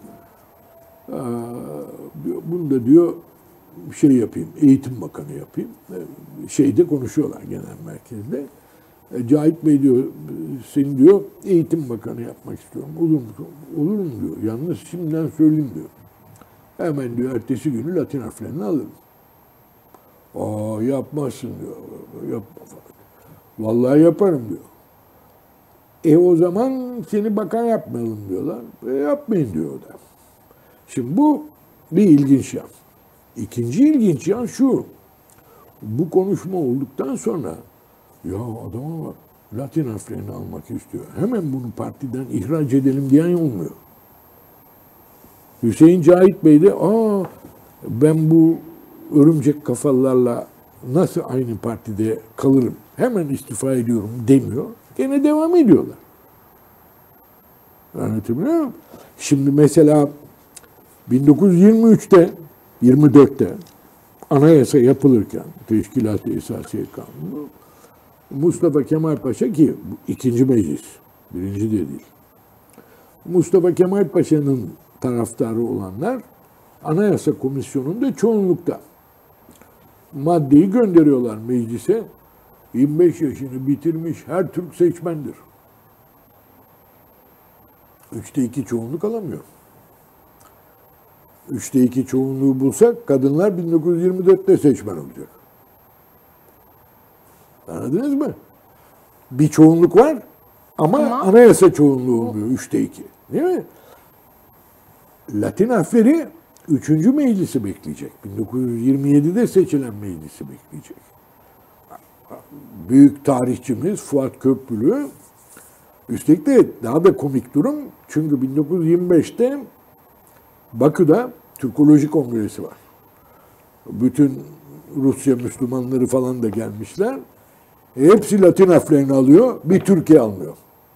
bunu da diyor şey yapayım, eğitim bakanı yapayım. Şeyde konuşuyorlar genel merkezde. Cahit Bey diyor, seni diyor eğitim bakanı yapmak istiyorum. Olur mu? Olur mu diyor. Yalnız şimdiden söyleyeyim diyor. Hemen diyor ertesi günü Latin harflerini alırım. Aa yapmazsın diyor. Yapma falan. Vallahi yaparım diyor. E o zaman seni bakan yapmayalım diyorlar. E yapmayın diyor o da. Şimdi bu bir ilginç yan. İkinci ilginç yan şu. Bu konuşma olduktan sonra ya adama bak Latin harflerini almak istiyor. Hemen bunu partiden ihraç edelim diyen olmuyor. Hüseyin Cahit Bey de aa ben bu örümcek kafalarla nasıl aynı partide kalırım? Hemen istifa ediyorum demiyor. Gene devam ediyorlar. Anlatabiliyor muyum? Şimdi mesela bin dokuz yüz yirmi üç'te, yirmi dört'te anayasa yapılırken Teşkilat-ı Esasiye Kanunu Mustafa Kemal Paşa ki bu ikinci meclis, birinci de değil. Mustafa Kemal Paşa'nın taraftarı olanlar Anayasa Komisyonu'nda çoğunlukta maddeyi gönderiyorlar meclise. yirmi beş yaşını bitirmiş her Türk seçmendir. Üçte iki çoğunluk alamıyor. Üçte iki çoğunluğu bulsak kadınlar bin dokuz yüz yirmi dört'te seçmen olacak. Anladınız mı? Bir çoğunluk var ama, ama anayasa çoğunluğu olmuyor. Üçte iki. Değil mi? Latin harfleri üçüncü meclisi bekleyecek. bin dokuz yüz yirmi yedi'de seçilen meclisi bekleyecek. Büyük tarihçimiz Fuat Köprülü, üstelik de daha da komik durum çünkü bin dokuz yüz yirmi beş'te Bakü'de Türkoloji Kongresi var. Bütün Rusya Müslümanları falan da gelmişler. E hepsi Latin harflerini alıyor, bir Türkiye almıyor.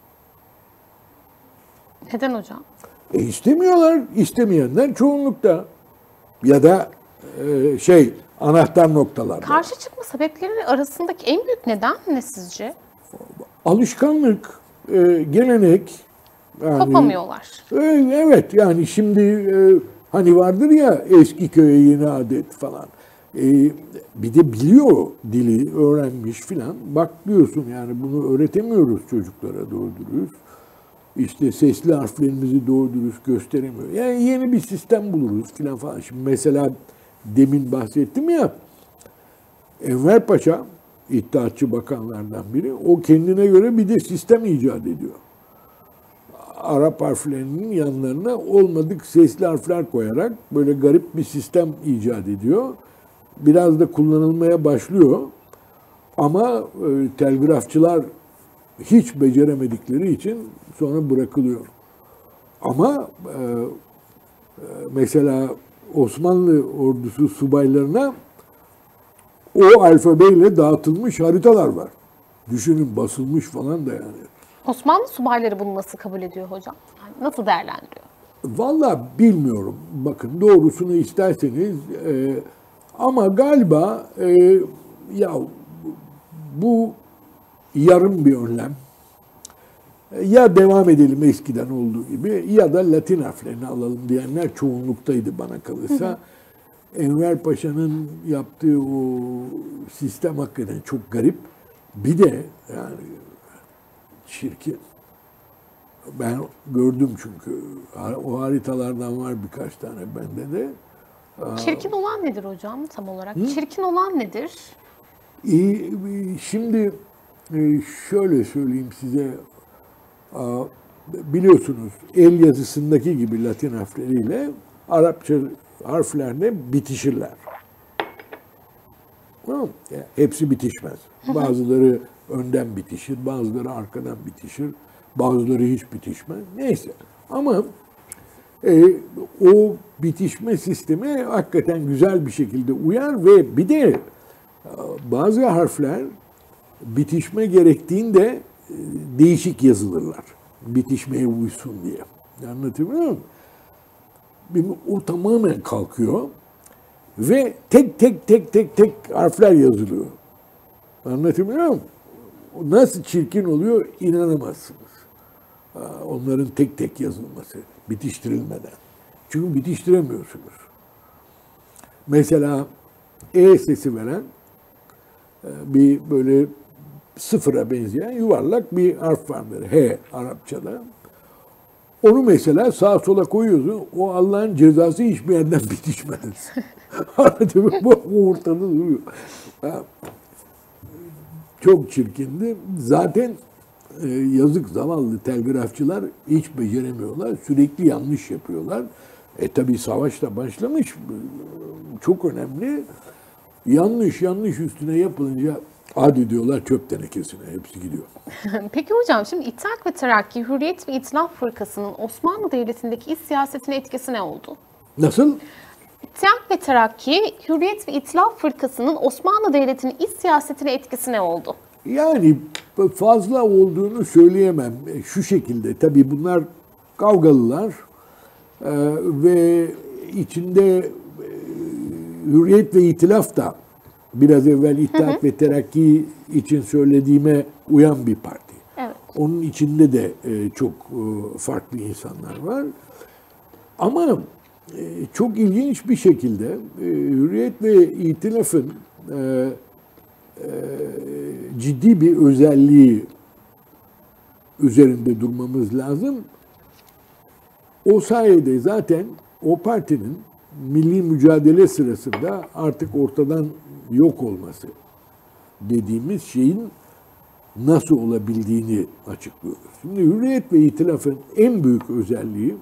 Neden hocam? E istemiyorlar, istemeyenler çoğunlukta. Ya da e, şey, anahtar noktalarda. Karşı çıkma sebepleri arasındaki en büyük neden ne sizce? Alışkanlık, e, gelenek. Yani, kopamıyorlar. E, evet, yani şimdi e, hani vardır ya eski köye yeni adet falan. E, bir de biliyor dili, öğrenmiş filan. Bak diyorsun yani bunu öğretemiyoruz çocuklara doğru dürüst. İşte sesli harflerimizi doğru dürüst gösteremiyor. Yani yeni bir sistem buluruz filan falan. Şimdi mesela demin bahsettim ya, Enver Paşa, İttihatçı bakanlardan biri, o kendine göre bir de sistem icat ediyor. Arap harflerinin yanlarına olmadık sesli harfler koyarak böyle garip bir sistem icat ediyor. Biraz da kullanılmaya başlıyor. Ama e, telgrafçılar hiç beceremedikleri için sonra bırakılıyor. Ama e, e, mesela Osmanlı ordusu subaylarına o alfabeyle dağıtılmış haritalar var. Düşünün, basılmış falan da yani. Osmanlı subayları bunu nasıl kabul ediyor hocam? Yani nasıl değerlendiriyor? Vallahi bilmiyorum. Bakın, doğrusunu isterseniz e, ama galiba e, ya bu yarım bir önlem. Ya devam edelim eskiden olduğu gibi ya da Latin harflerini alalım diyenler çoğunluktaydı bana kalırsa. Hı hı. Enver Paşa'nın yaptığı o sistem hakikaten çok garip. Bir de yani çirkin. Ben gördüm çünkü. O haritalardan var birkaç tane bende de. Çirkin olan nedir hocam tam olarak? Hı? Çirkin olan nedir? Şimdi şöyle söyleyeyim size. Biliyorsunuz el yazısındaki gibi Latin harfleriyle Arapça harflerle bitişirler. Hepsi bitişmez. Bazıları önden bitişir, bazıları arkadan bitişir, bazıları hiç bitişmez. Neyse. Ama e, o bitişme sistemi hakikaten güzel bir şekilde uyar ve bir de bazı harfler bitişme gerektiğinde değişik yazılırlar. Bitişmeye uysun diye. Anlatabiliyor muyum? O tamamen kalkıyor ve tek tek tek tek tek harfler yazılıyor. Anlatabiliyor muyum? Nasıl çirkin oluyor inanamazsınız. Onların tek tek yazılması, bitiştirilmeden. Çünkü bitiştiremiyorsunuz. Mesela E sesi veren bir böyle sıfıra benzeyen yuvarlak bir harf vardır. H Arapçada. Onu mesela sağa sola koyuyorsun. O Allah'ın cezası hiçbir yerden bitişmez. Bu ortada duruyor. Çok çirkindi. Zaten e, yazık zavallı telgrafçılar hiç beceremiyorlar. Sürekli yanlış yapıyorlar. E tabi savaş da başlamış. Çok önemli. Yanlış yanlış üstüne yapılınca hadi diyorlar çöp tenekesine, hepsi gidiyor. Peki hocam, şimdi İttihat ve Terakki, Hürriyet ve İtilaf Fırkası'nın Osmanlı Devleti'ndeki iç siyasetine etkisi ne oldu? Nasıl? İttihat ve Terakki, Hürriyet ve İtilaf Fırkası'nın Osmanlı Devleti'nin iç siyasetine etkisi ne oldu? Yani fazla olduğunu söyleyemem. Şu şekilde, tabii bunlar kavgalılar ee, ve içinde e, Hürriyet ve İtilaf da biraz evvel İttihat hı hı. ve Terakki için söylediğime uyan bir parti. Evet. Onun içinde de e, çok e, farklı insanlar var. Ama e, çok ilginç bir şekilde e, Hürriyet ve İtilaf'ın e, e, ciddi bir özelliği üzerinde durmamız lazım. O sayede zaten o partinin milli mücadele sırasında artık ortadan yok olması dediğimiz şeyin nasıl olabildiğini açıklıyoruz. Şimdi Hürriyet ve İtilaf'ın en büyük özelliği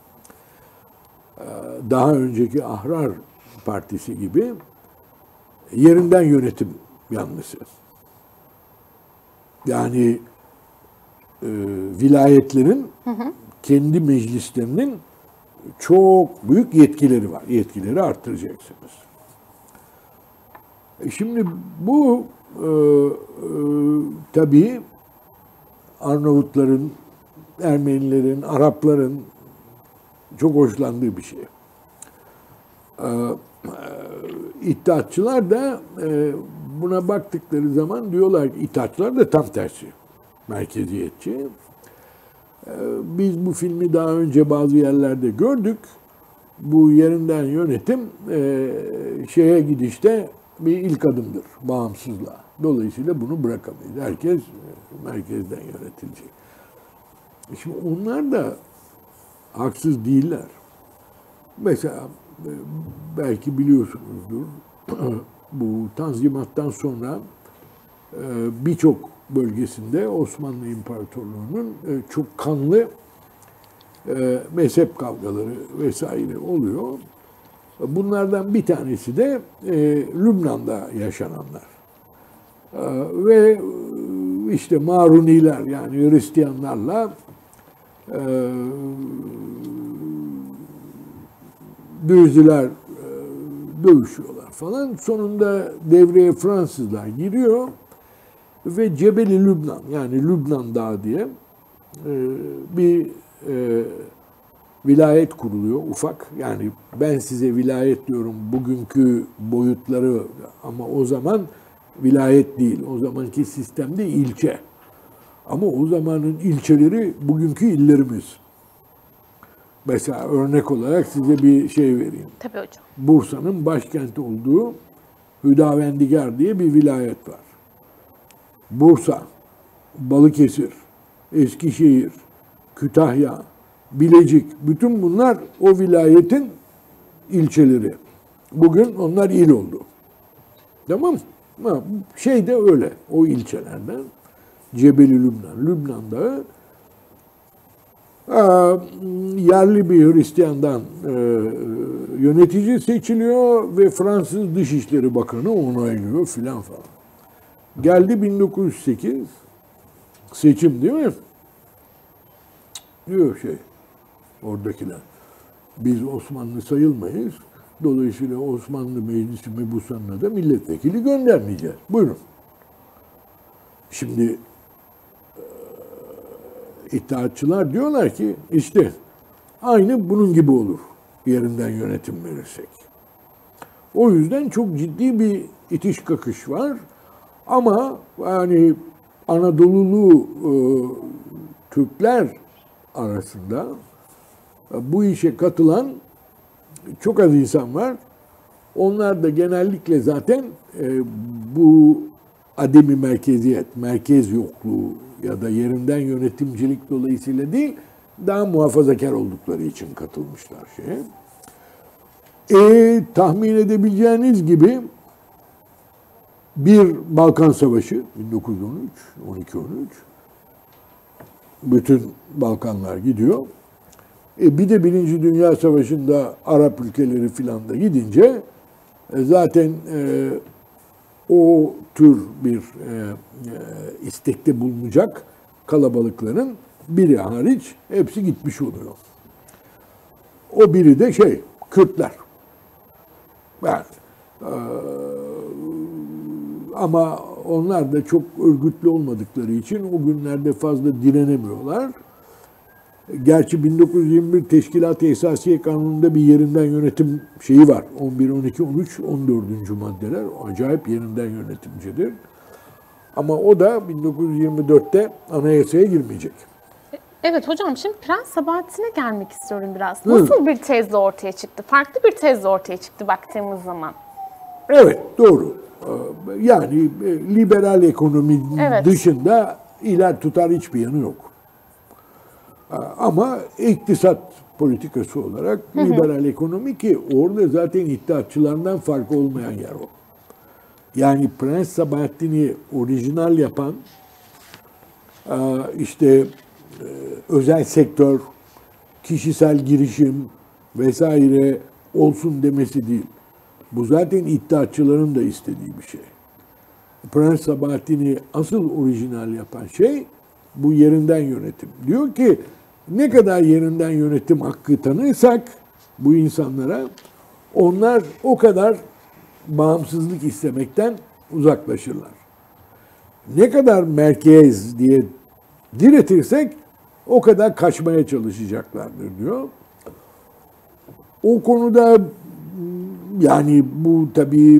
daha önceki Ahrar Partisi gibi yerinden yönetim yanlısı. Yani e, vilayetlerin hı hı. kendi meclislerinin çok büyük yetkileri var. Yetkileri arttıracaksınız. E şimdi bu e, e, tabii Arnavutların, Ermenilerin, Arapların çok hoşlandığı bir şey. E, e, İttihatçılar da e, buna baktıkları zaman diyorlar ki İttihatçılar da tam tersi. Merkeziyetçi. Biz bu filmi daha önce bazı yerlerde gördük. Bu yerinden yönetim e, şeye gidişte bir ilk adımdır, bağımsızlığa. Dolayısıyla bunu bırakamayız. Herkes merkezden yönetilecek. Şimdi onlar da haksız değiller. Mesela belki biliyorsunuzdur, bu Tanzimat'tan sonra birçok bölgesinde Osmanlı İmparatorluğu'nun çok kanlı e, mezhep kavgaları vesaire oluyor. Bunlardan bir tanesi de e, Lübnan'da yaşananlar. E, ve işte Maruniler yani Hristiyanlarla e, Dürziler e, dövüşüyorlar falan. Sonunda devreye Fransızlar giriyor ve Cebeli Lübnan yani Lübnan Dağı diye e, bir e, vilayet kuruluyor ufak. Yani ben size vilayet diyorum bugünkü boyutları ama o zaman vilayet değil. O zamanki sistemde ilçe. Ama o zamanın ilçeleri bugünkü illerimiz. Mesela örnek olarak size bir şey vereyim. Tabii hocam. Bursa'nın başkenti olduğu Hüdavendigar diye bir vilayet var. Bursa, Balıkesir, Eskişehir, Kütahya, Bilecik, bütün bunlar o vilayetin ilçeleri. Bugün onlar il oldu. Tamam mı? Şey de öyle, o ilçelerden. Cebeli Lübnan, Lübnan Dağı. Yerli bir Hristiyan'dan e, yönetici seçiliyor ve Fransız Dışişleri Bakanı onaylıyor filan falan. Geldi bin dokuz yüz sekiz seçim değil mi? Diyor şey oradakiler. Biz Osmanlı sayılmayız. Dolayısıyla Osmanlı Meclisi Mebusan'ına da milletvekili göndermeyeceğiz. Buyurun. Şimdi İttihatçılar diyorlar ki işte aynı bunun gibi olur yerinden yönetim verirsek. O yüzden çok ciddi bir itiş kakış var. Ama yani Anadolulu e, Türkler arasında e, bu işe katılan çok az insan var. Onlar da genellikle zaten e, bu ademi merkeziyet, merkez yokluğu ya da yerinden yönetimcilik dolayısıyla değil, daha muhafazakar oldukları için katılmışlar şeye. E, tahmin edebileceğiniz gibi bir Balkan Savaşı bin dokuz yüz on üç, on iki on üç bütün Balkanlar gidiyor. E, bir de Birinci Dünya Savaşı'nda Arap ülkeleri filan da gidince e, zaten e, o tür bir e, e, istekte bulunacak kalabalıkların biri hariç hepsi gitmiş oluyor. O biri de şey, Kürtler. Yani, e, ama onlar da çok örgütlü olmadıkları için o günlerde fazla direnemiyorlar. Gerçi bin dokuz yüz yirmi bir Teşkilat-ı Esasiye Kanunu'nda bir yerinden yönetim şeyi var. on bir, on iki, on üç, on dördüncü maddeler. Acayip yerinden yönetimcidir. Ama o da bin dokuz yüz yirmi dörtte anayasaya girmeyecek. Evet hocam, şimdi Prens Sabahattin'e gelmek istiyorum biraz. Nasıl Hı. bir tezle ortaya çıktı? Farklı bir tezle ortaya çıktı baktığımız zaman. Evet, doğru. Yani liberal ekonominin evet. dışında iler tutar hiçbir yanı yok. Ama iktisat politikası olarak hı hı. liberal ekonomi ki orada zaten iddiatçılardan farkı olmayan yer o. Yani Prens Sabahattin'i orijinal yapan işte özel sektör, kişisel girişim vesaire olsun demesi değil. Bu zaten iddiatçıların da istediği bir şey. Prens Sabahattin'i asıl orijinal yapan şey bu yerinden yönetim. Diyor ki ne kadar yerinden yönetim hakkı tanırsak bu insanlara onlar o kadar bağımsızlık istemekten uzaklaşırlar. Ne kadar merkez diye diretirsek o kadar kaçmaya çalışacaklardır diyor. O konuda yani bu tabii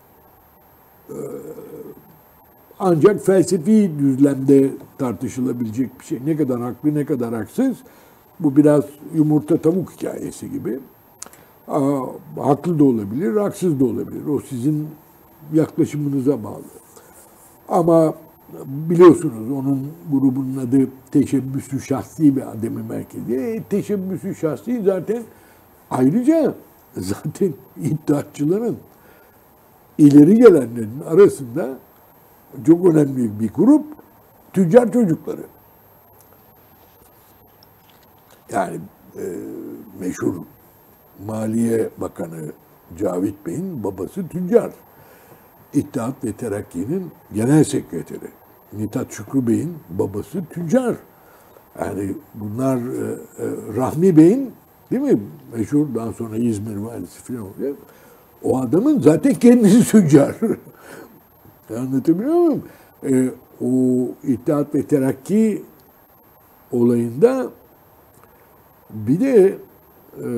ancak felsefi düzlemde tartışılabilecek bir şey. Ne kadar haklı, ne kadar haksız. Bu biraz yumurta tavuk hikayesi gibi. Aa, haklı da olabilir, haksız da olabilir. O sizin yaklaşımınıza bağlı. Ama biliyorsunuz onun grubunun adı teşebbüsü şahsi bir ademi merkezi. E, teşebbüsü şahsi zaten ayrıca zaten iddiatçıların ileri gelenlerin arasında çok önemli bir grup tüccar çocukları. Yani e, meşhur Maliye Bakanı Cavit Bey'in babası tüccar. İttihat ve Terakki'nin genel sekreteri. Mithat Şükrü Bey'in babası tüccar. Yani bunlar e, e, Rahmi Bey'in, değil mi? Meşhur, daha sonra İzmir valisi falan oluyor. O adamın zaten kendisi tüccar. Anlatabiliyor muyum? E, o İttihat ve Terakki olayında bir de e,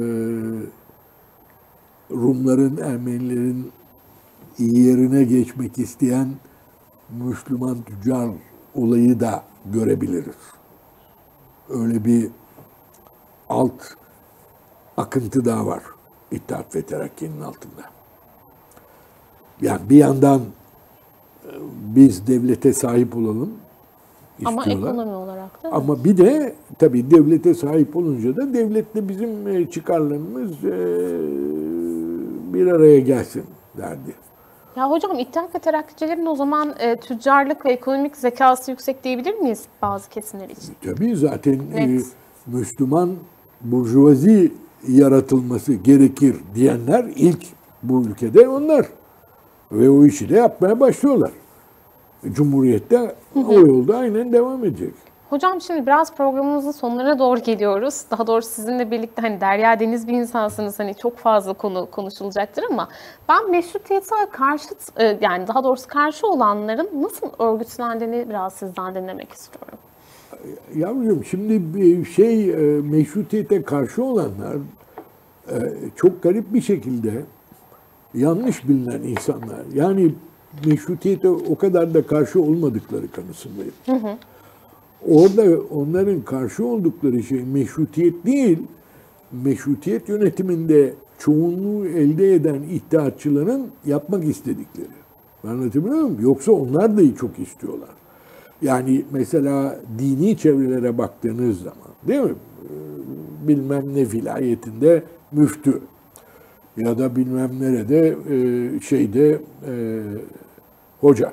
Rumların, Ermenilerin iyi yerine geçmek isteyen Müslüman tüccar olayı da görebiliriz. Öyle bir alt akıntı daha var İttihat ve Terakki'nin altında. Yani bir yandan biz devlete sahip olalım Ama istiyorlar. ekonomi olarak da. Ama bir de tabii devlete sahip olunca da devletle bizim çıkarlarımız bir araya gelsin derdi. Ya hocam, İttihat ve Terakkiçilerin o zaman e, tüccarlık ve ekonomik zekası yüksek diyebilir miyiz bazı kesimler için? Tabii zaten Evet. e, Müslüman burjuvazi yaratılması gerekir diyenler ilk bu ülkede onlar. Ve o işi de yapmaya başlıyorlar. Cumhuriyet'te hı hı. o yolda aynen devam edecek. Hocam, şimdi biraz programımızın sonlarına doğru geliyoruz. Daha doğrusu sizinle birlikte hani derya deniz bir insansınız. Hani çok fazla konu konuşulacaktır ama ben meşrutiyete karşıt, yani daha doğrusu karşı olanların nasıl örgütlendiğini biraz sizden dinlemek istiyorum. Yavrucuğum, şimdi bir şey, meşrutiyete karşı olanlar çok garip bir şekilde yanlış bilinen insanlar. Yani meşrutiyete o kadar da karşı olmadıkları kanısındayım. Hı hı. Orada onların karşı oldukları şey meşrutiyet değil, meşrutiyet yönetiminde çoğunluğu elde eden iddiatçıların yapmak istedikleri. Anlatabiliyor muyum? Yoksa onlar da çok istiyorlar. Yani mesela dini çevrelere baktığınız zaman, değil mi? Bilmem ne vilayetinde müftü ya da bilmem nerede şeyde hoca.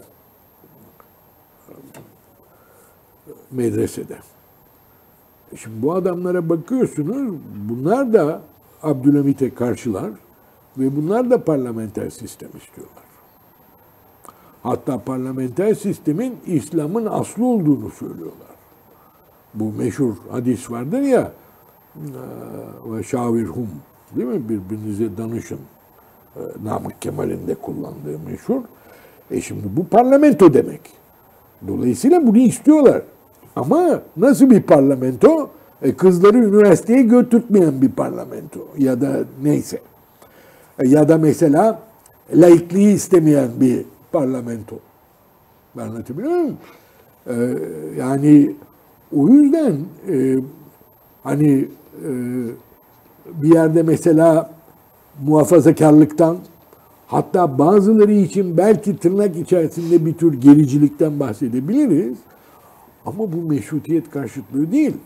Medresede. Şimdi bu adamlara bakıyorsunuz, bunlar da Abdülhamit'e karşılar ve bunlar da parlamenter sistem istiyorlar. Hatta parlamenter sistemin İslam'ın aslı olduğunu söylüyorlar. Bu meşhur hadis vardır ya, ve şavirhum, değil mi? Birbirinize danışın. Namık Kemal'in de kullandığı meşhur. E şimdi bu parlamento demek. Dolayısıyla bunu istiyorlar. Ama nasıl bir parlamento? E kızları üniversiteye götürtmeyen bir parlamento. Ya da neyse. E ya da mesela laikliği istemeyen bir parlamento. Anlatabiliyor muyum? E, yani o yüzden e, hani e, bir yerde mesela muhafazakarlıktan, hatta bazıları için belki tırnak içerisinde bir tür gericilikten bahsedebiliriz. Ama bu meşrutiyet karşıtlığı değil.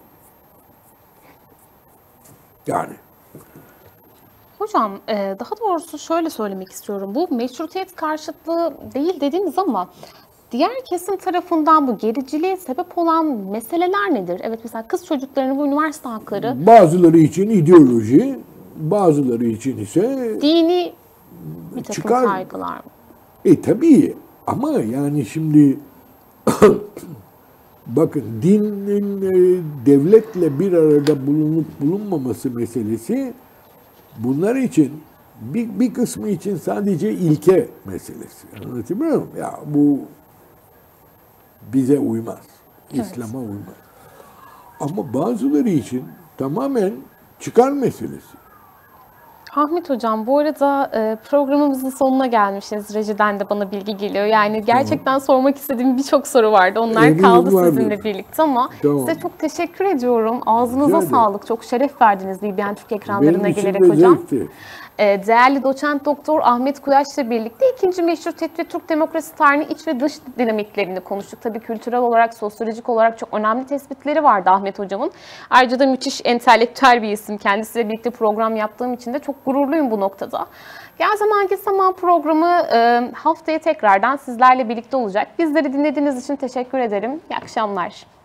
Yani. Hocam, daha doğrusu şöyle söylemek istiyorum. Bu meşrutiyet karşıtlığı değil dediniz ama diğer kesim tarafından bu gericiliğe sebep olan meseleler nedir? Evet, mesela kız çocuklarının bu üniversite hakları. Bazıları için ideoloji, bazıları için ise dini bir takım çıkar. kaygılar mı? E tabii, ama yani şimdi bakın, dinin devletle bir arada bulunup bulunmaması meselesi bunlar için, bir, bir kısmı için sadece ilke meselesi. Anlatabiliyor muyum? Ya bu bize uymaz. Evet. İslam'a uymaz. Ama bazıları için tamamen çıkar meselesi. Ahmet Hocam, bu arada programımızın sonuna gelmişiz. Rejiden de bana bilgi geliyor. Yani gerçekten tamam. sormak istediğim birçok soru vardı. Onlar Eminim kaldı vardır. sizinle birlikte ama tamam. size çok teşekkür ediyorum. Ağzınıza Rica sağlık. Çok şeref verdiniz B B N Türk ekranlarına Benim gelerek hocam. Zevkti. Değerli doçent doktor Ahmet Kuyaş'la birlikte ikinci meşrutiyet ve Türk demokrasi tarihinin iç ve dış dinamiklerini konuştuk. Tabii kültürel olarak, sosyolojik olarak çok önemli tespitleri vardı Ahmet Hocam'ın. Ayrıca da müthiş entelektüel bir isim. Kendisiyle birlikte program yaptığım için de çok gururluyum bu noktada. Gel Zaman Git Zaman programı haftaya tekrardan sizlerle birlikte olacak. Bizleri dinlediğiniz için teşekkür ederim. İyi akşamlar.